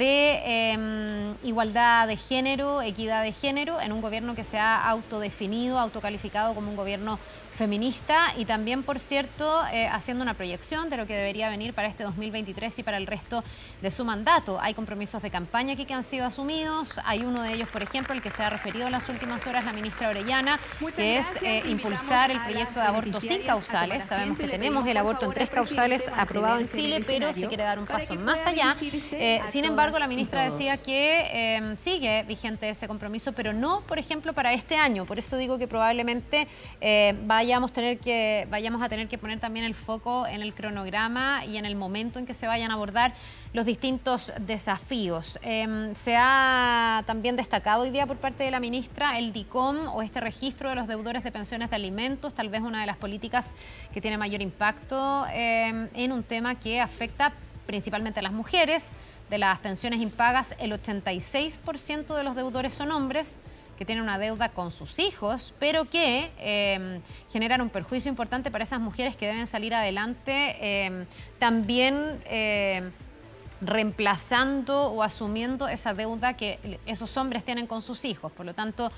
de igualdad de género, equidad de género, en un gobierno que se ha autodefinido, autocalificado como un gobierno feminista, y también, por cierto, haciendo una proyección de lo que debería venir para este 2023 y para el resto de su mandato. Hay compromisos de campaña aquí que han sido asumidos. Hay uno de ellos, por ejemplo, el que se ha referido en las últimas horas la ministra Orellana, que es impulsar el proyecto de aborto sin causales. Sabemos que tenemos el aborto en 3 causales aprobado en Chile, pero se quiere dar un paso más allá. Sin embargo, la ministra decía que sigue vigente ese compromiso, pero no, por ejemplo, para este año. Por eso digo que probablemente vayamos a tener que poner también el foco en el cronograma y en el momento en que se vayan a abordar los distintos desafíos. Se ha también destacado hoy día por parte de la ministra el DICOM, o este registro de los deudores de pensiones de alimentos, tal vez una de las políticas que tiene mayor impacto en un tema que afecta principalmente a las mujeres. De las pensiones impagas, el 86% de los deudores son hombres que tienen una deuda con sus hijos, pero que generan un perjuicio importante para esas mujeres que deben salir adelante, también reemplazando o asumiendo esa deuda que esos hombres tienen con sus hijos. Por lo tanto,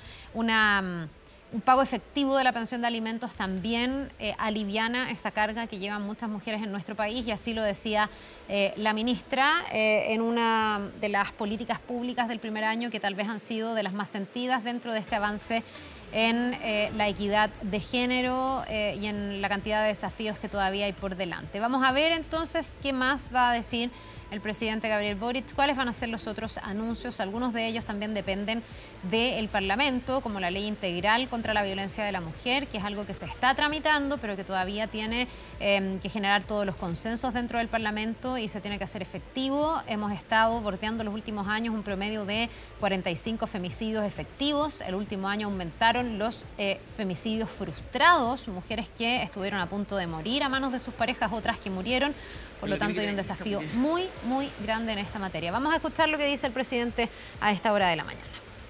un pago efectivo de la pensión de alimentos también aliviana esa carga que llevan muchas mujeres en nuestro país, y así lo decía la ministra en una de las políticas públicas del primer año que tal vez han sido de las más sentidas dentro de este avance en la equidad de género y en la cantidad de desafíos que todavía hay por delante. Vamos a ver entonces qué más va a decir el presidente Gabriel Boric, cuáles van a ser los otros anuncios. Algunos de ellos también dependen del Parlamento, como la ley integral contra la violencia de la mujer, que es algo que se está tramitando, pero que todavía tiene que generar todos los consensos dentro del Parlamento y se tiene que hacer efectivo. Hemos estado bordeando los últimos años un promedio de 45 femicidios efectivos. El último año aumentaron los femicidios frustrados, mujeres que estuvieron a punto de morir a manos de sus parejas, otras que murieron. Por lo tanto, hay un desafío muy, muy grande en esta materia. Vamos a escuchar lo que dice el presidente a esta hora de la mañana.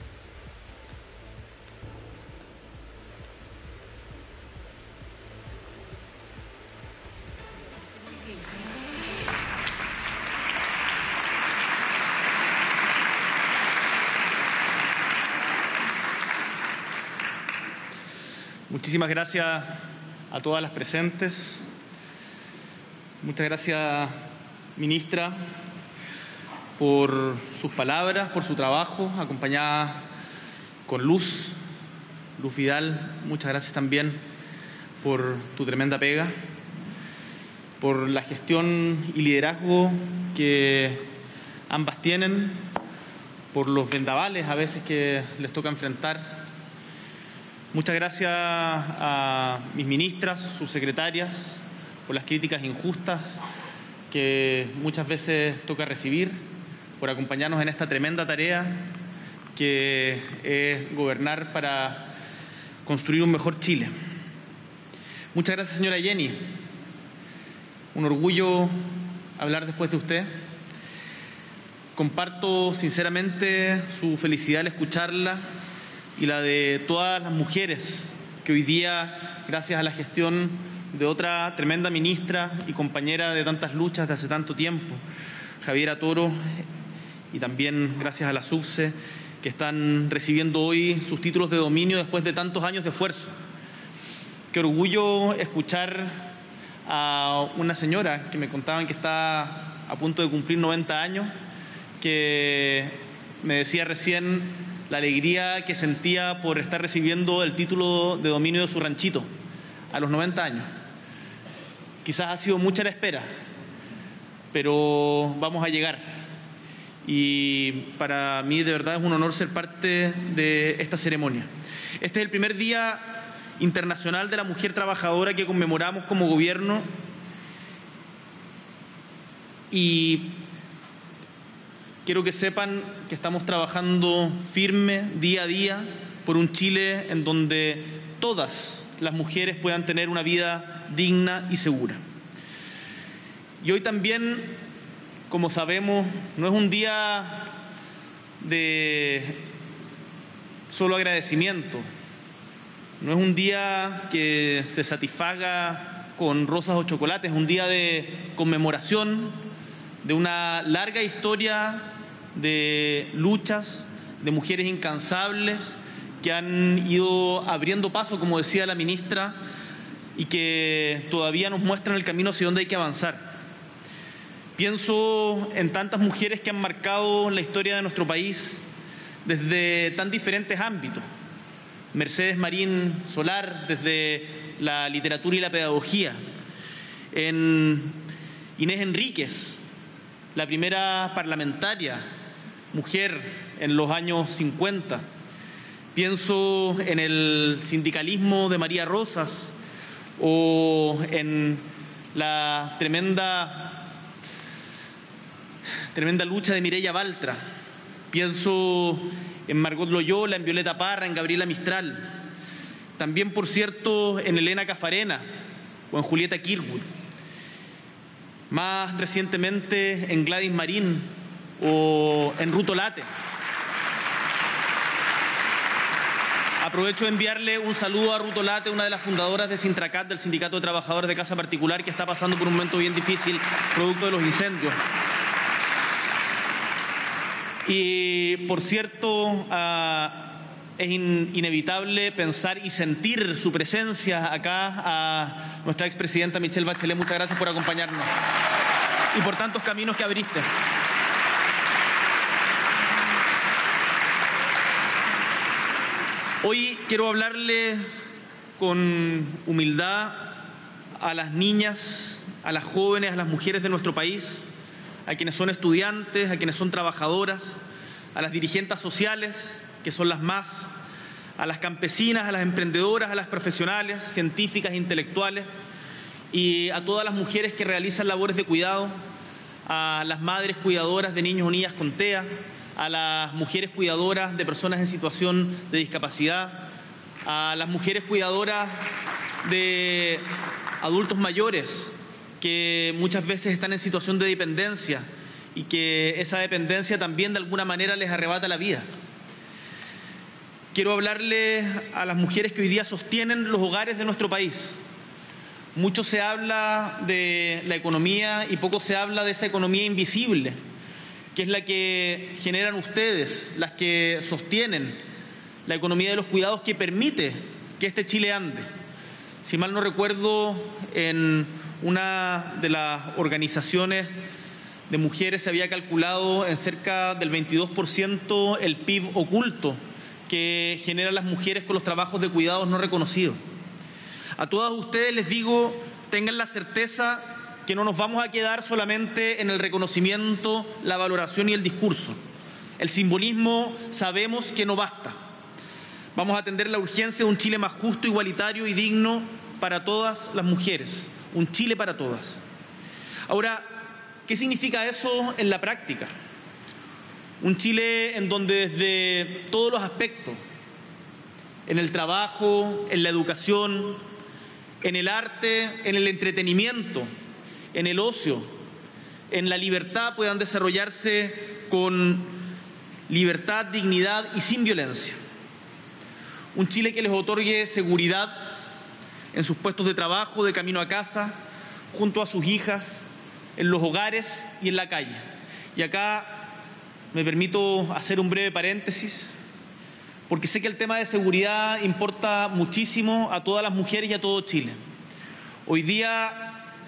Muchísimas gracias a todas las presentes. Muchas gracias, ministra, por sus palabras, por su trabajo, acompañada con Luz Vidal. Muchas gracias también por tu tremenda pega, por la gestión y liderazgo que ambas tienen, por los vendavales a veces que les toca enfrentar. Muchas gracias a mis ministras, subsecretarias, por las críticas injustas que muchas veces toca recibir, por acompañarnos en esta tremenda tarea que es gobernar para construir un mejor Chile. Muchas gracias, señora Jenny. Un orgullo hablar después de usted. Comparto sinceramente su felicidad al escucharla y la de todas las mujeres que hoy día, gracias a la gestión de otra tremenda ministra y compañera de tantas luchas de hace tanto tiempo, Javiera Toro, y también gracias a la SUBSE, que están recibiendo hoy sus títulos de dominio después de tantos años de esfuerzo. Qué orgullo escuchar a una señora que me contaban que está a punto de cumplir 90 años, que me decía recién la alegría que sentía por estar recibiendo el título de dominio de su ranchito a los 90 años. Quizás ha sido mucha la espera, pero vamos a llegar. Y para mí de verdad es un honor ser parte de esta ceremonia. Este es el primer Día Internacional de la Mujer Trabajadora que conmemoramos como gobierno, y quiero que sepan que estamos trabajando firme día a día por un Chile en donde todas las mujeres puedan tener una vida digna y segura. Y hoy también, como sabemos, no es un día de solo agradecimiento, no es un día que se satisfaga con rosas o chocolates, es un día de conmemoración de una larga historia de luchas, de mujeres incansables que han ido abriendo paso, como decía la ministra, y que todavía nos muestran el camino hacia donde hay que avanzar. Pienso en tantas mujeres que han marcado la historia de nuestro país desde tan diferentes ámbitos. Mercedes Marín Solar, desde la literatura y la pedagogía. En Inés Enríquez, la primera parlamentaria mujer en los años 50. Pienso en el sindicalismo de María Rosas o en la tremenda lucha de Mireya Baltra. Pienso en Margot Loyola, en Violeta Parra, en Gabriela Mistral. También, por cierto, en Elena Cafarena o en Julieta Kirwood. Más recientemente en Gladys Marín o en Ruth Olate. Aprovecho de enviarle un saludo a Ruth Olate, una de las fundadoras de Sintracat, del Sindicato de Trabajadores de Casa Particular, que está pasando por un momento bien difícil, producto de los incendios. Y, por cierto, es inevitable pensar y sentir su presencia acá a nuestra expresidenta Michelle Bachelet. Muchas gracias por acompañarnos y por tantos caminos que abriste. Hoy quiero hablarle con humildad a las niñas, a las jóvenes, a las mujeres de nuestro país, a quienes son estudiantes, a quienes son trabajadoras, a las dirigentes sociales, que son las más, a las campesinas, a las emprendedoras, a las profesionales, científicas, intelectuales, y a todas las mujeres que realizan labores de cuidado, a las madres cuidadoras de niños o niñas con TEA, a las mujeres cuidadoras de personas en situación de discapacidad, a las mujeres cuidadoras de adultos mayores que muchas veces están en situación de dependencia y que esa dependencia también de alguna manera les arrebata la vida. Quiero hablarle a las mujeres que hoy día sostienen los hogares de nuestro país. Mucho se habla de la economía y poco se habla de esa economía invisible, que es la que generan ustedes, las que sostienen la economía de los cuidados que permite que este Chile ande. Si mal no recuerdo, en una de las organizaciones de mujeres se había calculado en cerca del 22% el PIB oculto que generan las mujeres con los trabajos de cuidados no reconocidos. A todas ustedes les digo, tengan la certeza que no nos vamos a quedar solamente en el reconocimiento, la valoración y el discurso. El simbolismo sabemos que no basta. Vamos a atender la urgencia de un Chile más justo, igualitario y digno para todas las mujeres. Un Chile para todas. Ahora, ¿qué significa eso en la práctica? Un Chile en donde desde todos los aspectos, en el trabajo, en la educación, en el arte, en el entretenimiento, en el ocio, en la libertad, puedan desarrollarse con libertad, dignidad y sin violencia. Un Chile que les otorgue seguridad en sus puestos de trabajo, de camino a casa, junto a sus hijas, en los hogares y en la calle. Y acá me permito hacer un breve paréntesis, porque sé que el tema de seguridad importa muchísimo a todas las mujeres y a todo Chile. Hoy día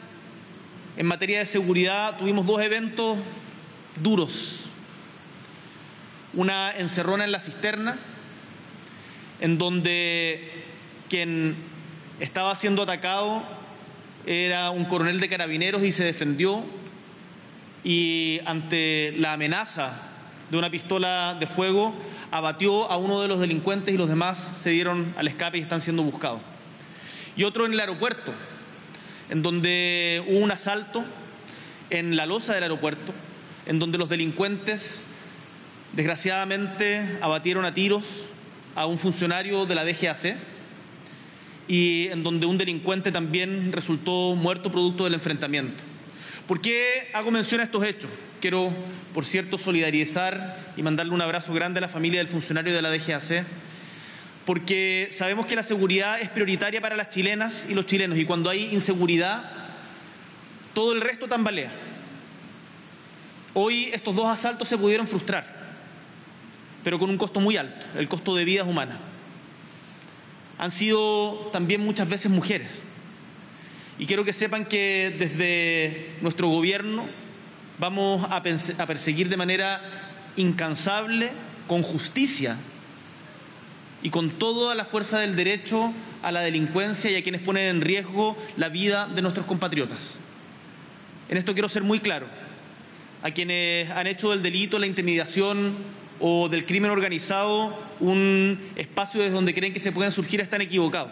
en materia de seguridad tuvimos dos eventos duros. Una encerrona en la cisterna, en donde quien estaba siendo atacado era un coronel de carabineros y se defendió, y ante la amenaza de una pistola de fuego abatió a uno de los delincuentes y los demás se dieron al escape y están siendo buscados. Y otro en el aeropuerto, en donde hubo un asalto en la loza del aeropuerto, en donde los delincuentes desgraciadamente abatieron a tiros a un funcionario de la DGAC y en donde un delincuente también resultó muerto producto del enfrentamiento. ¿Por qué hago mención a estos hechos? Quiero, por cierto, solidarizar y mandarle un abrazo grande a la familia del funcionario de la DGAC, porque sabemos que la seguridad es prioritaria para las chilenas y los chilenos, y cuando hay inseguridad, todo el resto tambalea. Hoy estos dos asaltos se pudieron frustrar, pero con un costo muy alto, el costo de vidas humanas. Han sido también muchas veces mujeres. Y quiero que sepan que desde nuestro gobierno vamos a perseguir de manera incansable, con justicia y con toda la fuerza del derecho a la delincuencia y a quienes ponen en riesgo la vida de nuestros compatriotas. En esto quiero ser muy claro. A quienes han hecho del delito, la intimidación o del crimen organizado un espacio desde donde creen que se pueden surgir están equivocados.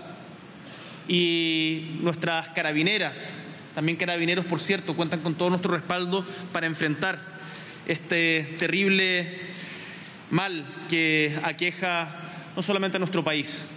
Y nuestras carabineras, también carabineros por cierto, cuentan con todo nuestro respaldo para enfrentar este terrible mal que aqueja no solamente a nuestro país.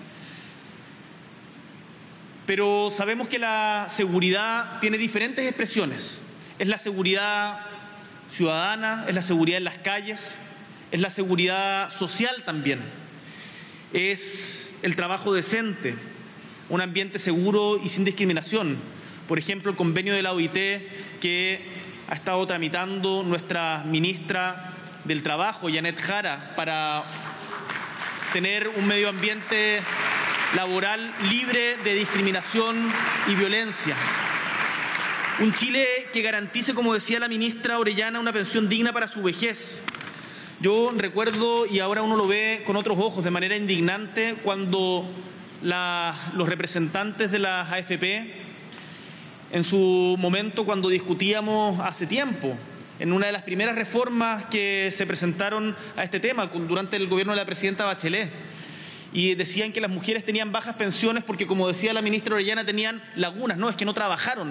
Pero sabemos que la seguridad tiene diferentes expresiones. Es la seguridad ciudadana, es la seguridad en las calles, es la seguridad social también, es el trabajo decente, un ambiente seguro y sin discriminación. Por ejemplo, el convenio de la OIT que ha estado tramitando nuestra ministra del Trabajo, Janet Jara, para tener un medio ambiente laboral libre de discriminación y violencia. Un Chile que garantice, como decía la ministra Orellana, una pensión digna para su vejez. Yo recuerdo, y ahora uno lo ve con otros ojos, de manera indignante, cuando los representantes de las AFP, en su momento cuando discutíamos hace tiempo, en una de las primeras reformas que se presentaron a este tema durante el gobierno de la presidenta Bachelet, y decían que las mujeres tenían bajas pensiones porque, como decía la ministra Orellana, tenían lagunas. No, es que no trabajaron,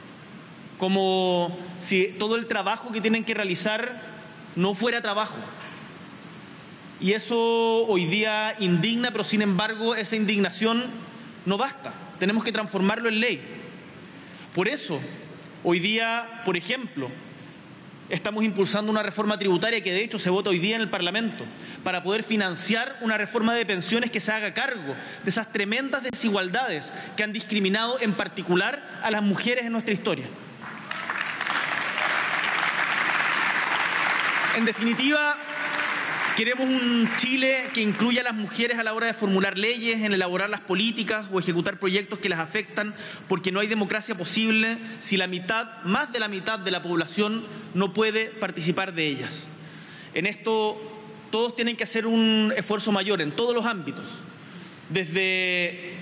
como si todo el trabajo que tienen que realizar no fuera trabajo. Y eso hoy día indigna, pero sin embargo esa indignación no basta. Tenemos que transformarlo en ley. Por eso, hoy día, por ejemplo, estamos impulsando una reforma tributaria que de hecho se vota hoy día en el Parlamento, para poder financiar una reforma de pensiones que se haga cargo de esas tremendas desigualdades que han discriminado en particular a las mujeres en nuestra historia. En definitiva, queremos un Chile que incluya a las mujeres a la hora de formular leyes, en elaborar las políticas o ejecutar proyectos que las afectan, porque no hay democracia posible si la mitad, más de la mitad de la población no puede participar de ellas. En esto todos tienen que hacer un esfuerzo mayor en todos los ámbitos. Desde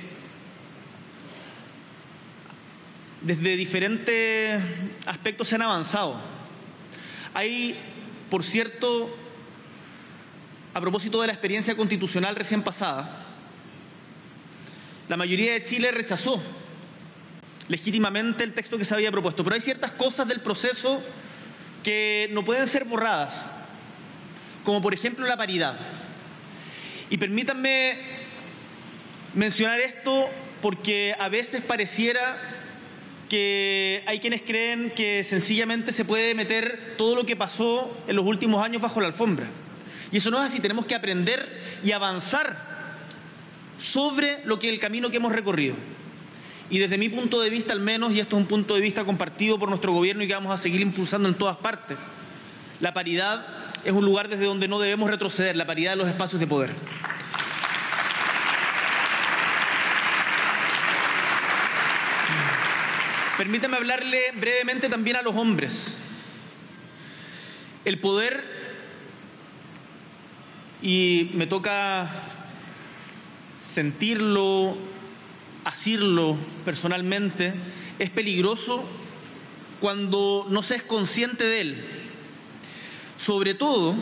diferentes aspectos se han avanzado. Hay, por cierto, a propósito de la experiencia constitucional recién pasada, la mayoría de Chile rechazó legítimamente el texto que se había propuesto, pero hay ciertas cosas del proceso que no pueden ser borradas, como por ejemplo la paridad. Y permítanme mencionar esto porque a veces pareciera que hay quienes creen que sencillamente se puede meter todo lo que pasó en los últimos años bajo la alfombra. Y eso no es así. Tenemos que aprender y avanzar sobre el camino que hemos recorrido. Y desde mi punto de vista al menos, y esto es un punto de vista compartido por nuestro gobierno y que vamos a seguir impulsando en todas partes, la paridad es un lugar desde donde no debemos retroceder, la paridad de los espacios de poder. Permítame hablarle brevemente también a los hombres. El poder, y me toca sentirlo, asirlo personalmente, es peligroso cuando no se es consciente de él. Sobre todo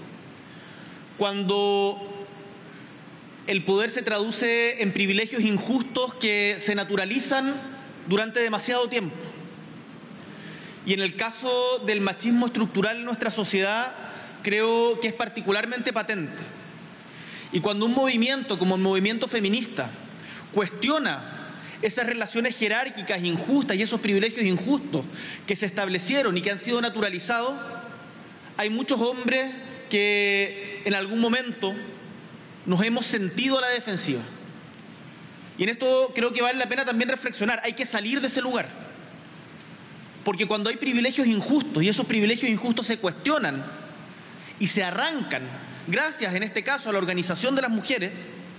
cuando el poder se traduce en privilegios injustos que se naturalizan durante demasiado tiempo. Y en el caso del machismo estructural en nuestra sociedad, creo que es particularmente patente. Y cuando un movimiento como el movimiento feminista cuestiona esas relaciones jerárquicas injustas y esos privilegios injustos que se establecieron y que han sido naturalizados, hay muchos hombres que en algún momento nos hemos sentido a la defensiva. Y en esto creo que vale la pena también reflexionar. Hay que salir de ese lugar. Porque cuando hay privilegios injustos y esos privilegios injustos se cuestionan y se arrancan, gracias en este caso a la organización de las mujeres,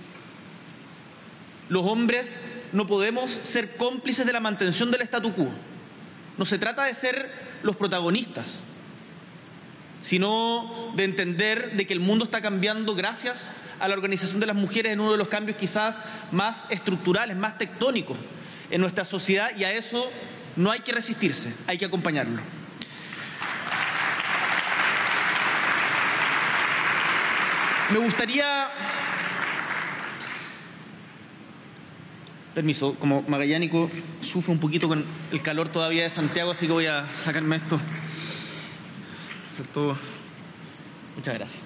los hombres no podemos ser cómplices de la mantención del statu quo. No se trata de ser los protagonistas, sino de entender de que el mundo está cambiando gracias a la organización de las mujeres en uno de los cambios quizás más estructurales, más tectónicos en nuestra sociedad, y a eso no hay que resistirse, hay que acompañarlo. Me gustaría, permiso, como magallánico sufro un poquito con el calor todavía de Santiago, así que voy a sacarme esto. Muchas gracias.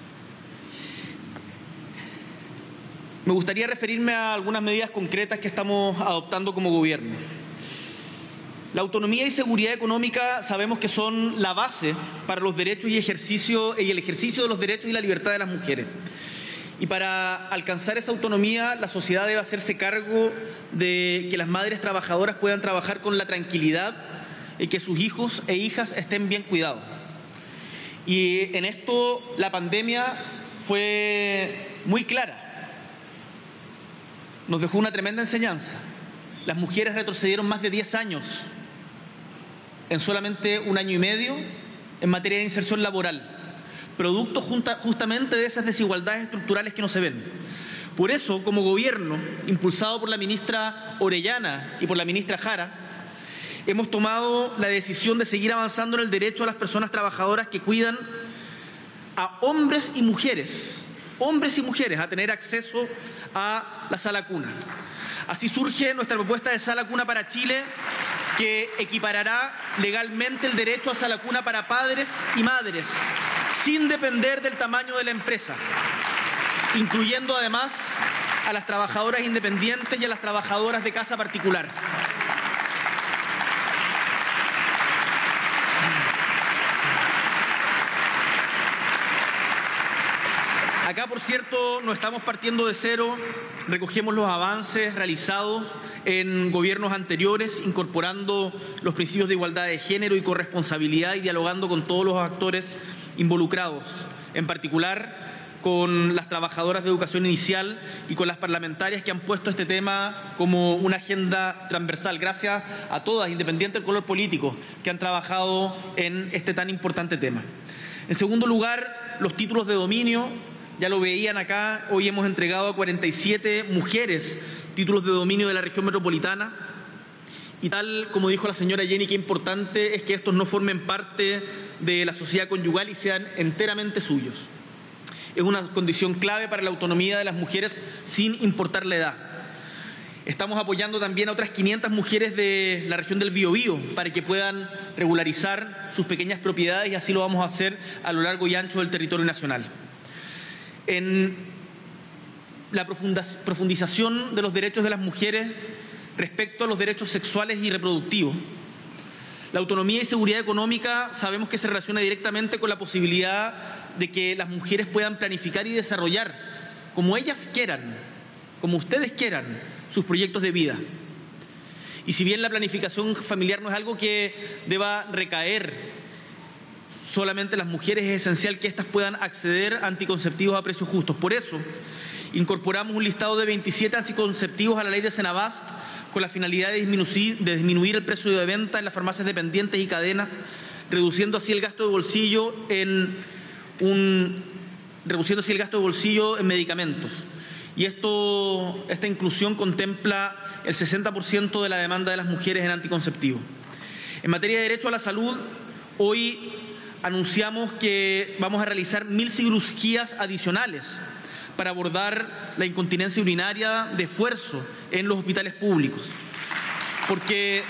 Me gustaría referirme a algunas medidas concretas que estamos adoptando como gobierno. La autonomía y seguridad económica sabemos que son la base para los derechos y el ejercicio de los derechos y la libertad de las mujeres. Y para alcanzar esa autonomía, la sociedad debe hacerse cargo de que las madres trabajadoras puedan trabajar con la tranquilidad y que sus hijos e hijas estén bien cuidados. Y en esto la pandemia fue muy clara. Nos dejó una tremenda enseñanza. Las mujeres retrocedieron más de 10 años en solamente un año y medio en materia de inserción laboral, producto justamente de esas desigualdades estructurales que no se ven. Por eso, como gobierno, impulsado por la ministra Orellana y por la ministra Jara, hemos tomado la decisión de seguir avanzando en el derecho a las personas trabajadoras que cuidan a hombres y mujeres a tener acceso a la sala cuna. Así surge nuestra propuesta de sala cuna para Chile, que equiparará legalmente el derecho a sala cuna para padres y madres, sin depender del tamaño de la empresa, incluyendo además a las trabajadoras independientes y a las trabajadoras de casa particular. Acá, por cierto, no estamos partiendo de cero, recogemos los avances realizados en gobiernos anteriores, incorporando los principios de igualdad de género y corresponsabilidad y dialogando con todos los actores involucrados, en particular con las trabajadoras de educación inicial y con las parlamentarias que han puesto este tema como una agenda transversal. Gracias a todas, independiente del color político, que han trabajado en este tan importante tema. En segundo lugar, los títulos de dominio. Ya lo veían acá, hoy hemos entregado a 47 mujeres títulos de dominio de la región metropolitana. Y tal como dijo la señora Jenny, qué importante es que estos no formen parte de la sociedad conyugal y sean enteramente suyos. Es una condición clave para la autonomía de las mujeres sin importar la edad. Estamos apoyando también a otras 500 mujeres de la región del Biobío para que puedan regularizar sus pequeñas propiedades, y así lo vamos a hacer a lo largo y ancho del territorio nacional. En la profundización de los derechos de las mujeres respecto a los derechos sexuales y reproductivos, la autonomía y seguridad económica sabemos que se relaciona directamente con la posibilidad de que las mujeres puedan planificar y desarrollar, como ellas quieran, como ustedes quieran, sus proyectos de vida. Y si bien la planificación familiar no es algo que deba recaer solamente las mujeres, es esencial que éstas puedan acceder a anticonceptivos a precios justos. Por eso, incorporamos un listado de 27 anticonceptivos a la ley de Senabast con la finalidad de disminuir el precio de venta en las farmacias dependientes y cadenas, reduciendo así el gasto de bolsillo en medicamentos. Y esta inclusión contempla el 60% de la demanda de las mujeres en anticonceptivos. En materia de derecho a la salud, hoy anunciamos que vamos a realizar 1000 cirugías adicionales para abordar la incontinencia urinaria de esfuerzo en los hospitales públicos, porque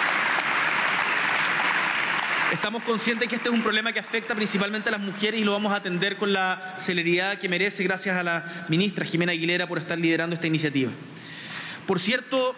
estamos conscientes que este es un problema que afecta principalmente a las mujeres y lo vamos a atender con la celeridad que merece, gracias a la ministra Jimena Aguilera por estar liderando esta iniciativa. Por cierto,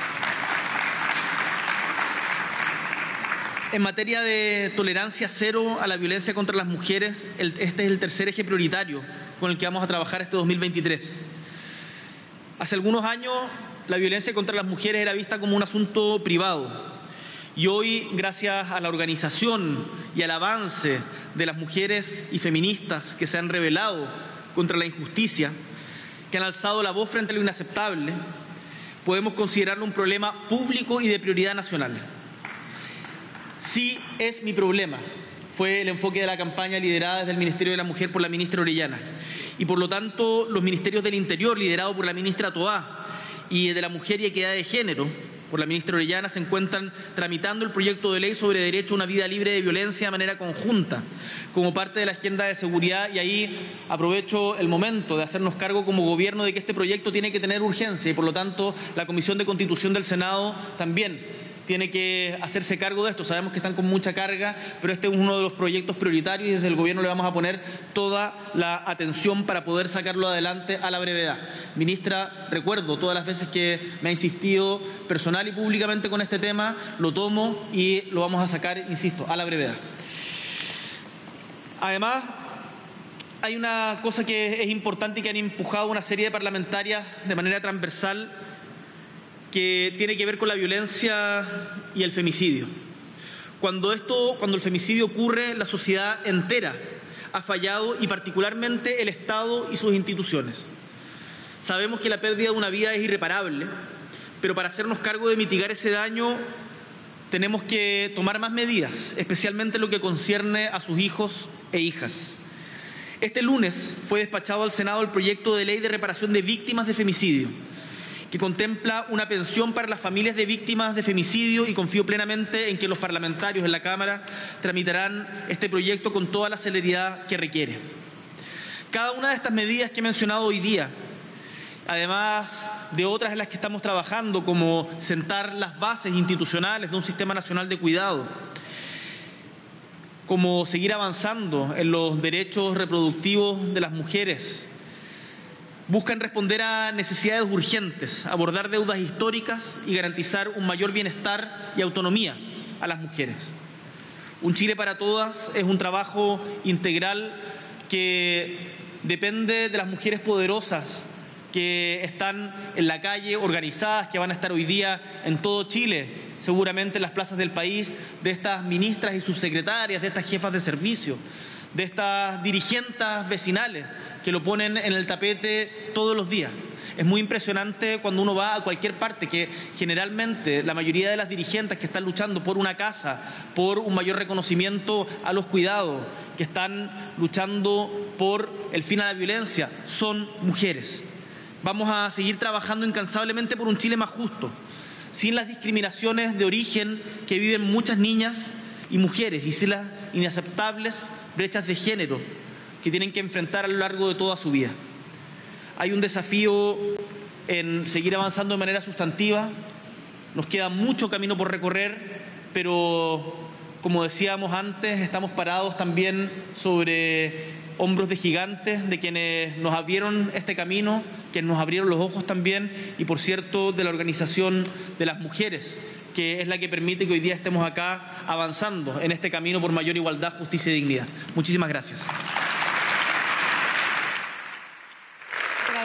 en materia de tolerancia cero a la violencia contra las mujeres, este es el tercer eje prioritario con el que vamos a trabajar este 2023. Hace algunos años la violencia contra las mujeres era vista como un asunto privado. Y hoy, gracias a la organización y al avance de las mujeres y feministas que se han rebelado contra la injusticia, que han alzado la voz frente a lo inaceptable, podemos considerarlo un problema público y de prioridad nacional. Sí es mi problema, fue el enfoque de la campaña liderada desde el Ministerio de la Mujer por la ministra Orellana. Y por lo tanto, los ministerios del Interior, liderados por la ministra Toá, y de la Mujer y Equidad de Género, por la ministra Orellana, se encuentran tramitando el proyecto de ley sobre derecho a una vida libre de violencia de manera conjunta, como parte de la agenda de seguridad, y ahí aprovecho el momento de hacernos cargo como gobierno de que este proyecto tiene que tener urgencia y por lo tanto la Comisión de Constitución del Senado también tiene que hacerse cargo de esto. Sabemos que están con mucha carga, pero este es uno de los proyectos prioritarios y desde el gobierno le vamos a poner toda la atención para poder sacarlo adelante a la brevedad. Ministra, recuerdo todas las veces que me ha insistido personal y públicamente con este tema, lo tomo y lo vamos a sacar, insisto, a la brevedad. Además, hay una cosa que es importante y que han empujado una serie de parlamentarias de manera transversal, que tiene que ver con la violencia y el femicidio. Cuando el femicidio ocurre, la sociedad entera ha fallado y particularmente el Estado y sus instituciones. Sabemos que la pérdida de una vida es irreparable, pero para hacernos cargo de mitigar ese daño tenemos que tomar más medidas, especialmente en lo que concierne a sus hijos e hijas. Este lunes fue despachado al Senado el proyecto de ley de reparación de víctimas de femicidio, que contempla una pensión para las familias de víctimas de femicidio, y confío plenamente en que los parlamentarios en la Cámara tramitarán este proyecto con toda la celeridad que requiere. Cada una de estas medidas que he mencionado hoy día, además de otras en las que estamos trabajando, como sentar las bases institucionales de un sistema nacional de cuidado, como seguir avanzando en los derechos reproductivos de las mujeres, buscan responder a necesidades urgentes, abordar deudas históricas y garantizar un mayor bienestar y autonomía a las mujeres. Un Chile para todas es un trabajo integral que depende de las mujeres poderosas que están en la calle, organizadas, que van a estar hoy día en todo Chile, seguramente en las plazas del país, de estas ministras y subsecretarias, de estas jefas de servicio, de estas dirigentes vecinales que lo ponen en el tapete todos los días. Es muy impresionante cuando uno va a cualquier parte que generalmente la mayoría de las dirigentes que están luchando por una casa, por un mayor reconocimiento a los cuidados, que están luchando por el fin a la violencia, son mujeres. Vamos a seguir trabajando incansablemente por un Chile más justo, sin las discriminaciones de origen que viven muchas niñas y mujeres y sin las inaceptables brechas de género que tienen que enfrentar a lo largo de toda su vida. Hay un desafío en seguir avanzando de manera sustantiva. Nos queda mucho camino por recorrer, pero como decíamos antes, estamos parados también sobre hombros de gigantes, de quienes nos abrieron este camino, quienes nos abrieron los ojos también, y por cierto de la Organización de las Mujeres, que es la que permite que hoy día estemos acá avanzando en este camino por mayor igualdad, justicia y dignidad. Muchísimas gracias.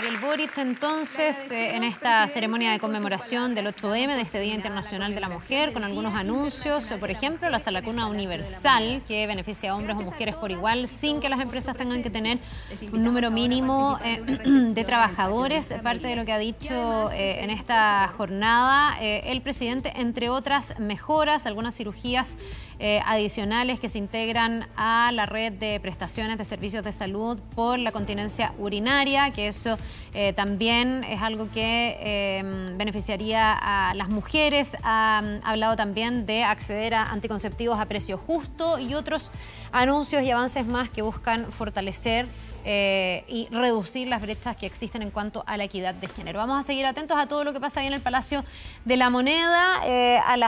Gabriel Boric, entonces, en esta ceremonia de conmemoración del 8M, de este Día Internacional de la Mujer, con algunos anuncios, por ejemplo, la Sala Cuna Universal, que beneficia a hombres o mujeres por igual, sin que las empresas tengan que tener un número mínimo de trabajadores. Parte de lo que ha dicho en esta jornada el presidente, entre otras mejoras, algunas cirugías adicionales que se integran a la red de prestaciones de servicios de salud por la continencia urinaria, que eso también es algo que beneficiaría a las mujeres. Ha hablado también de acceder a anticonceptivos a precio justo y otros anuncios y avances más que buscan fortalecer y reducir las brechas que existen en cuanto a la equidad de género. Vamos a seguir atentos a todo lo que pasa ahí en el Palacio de la Moneda.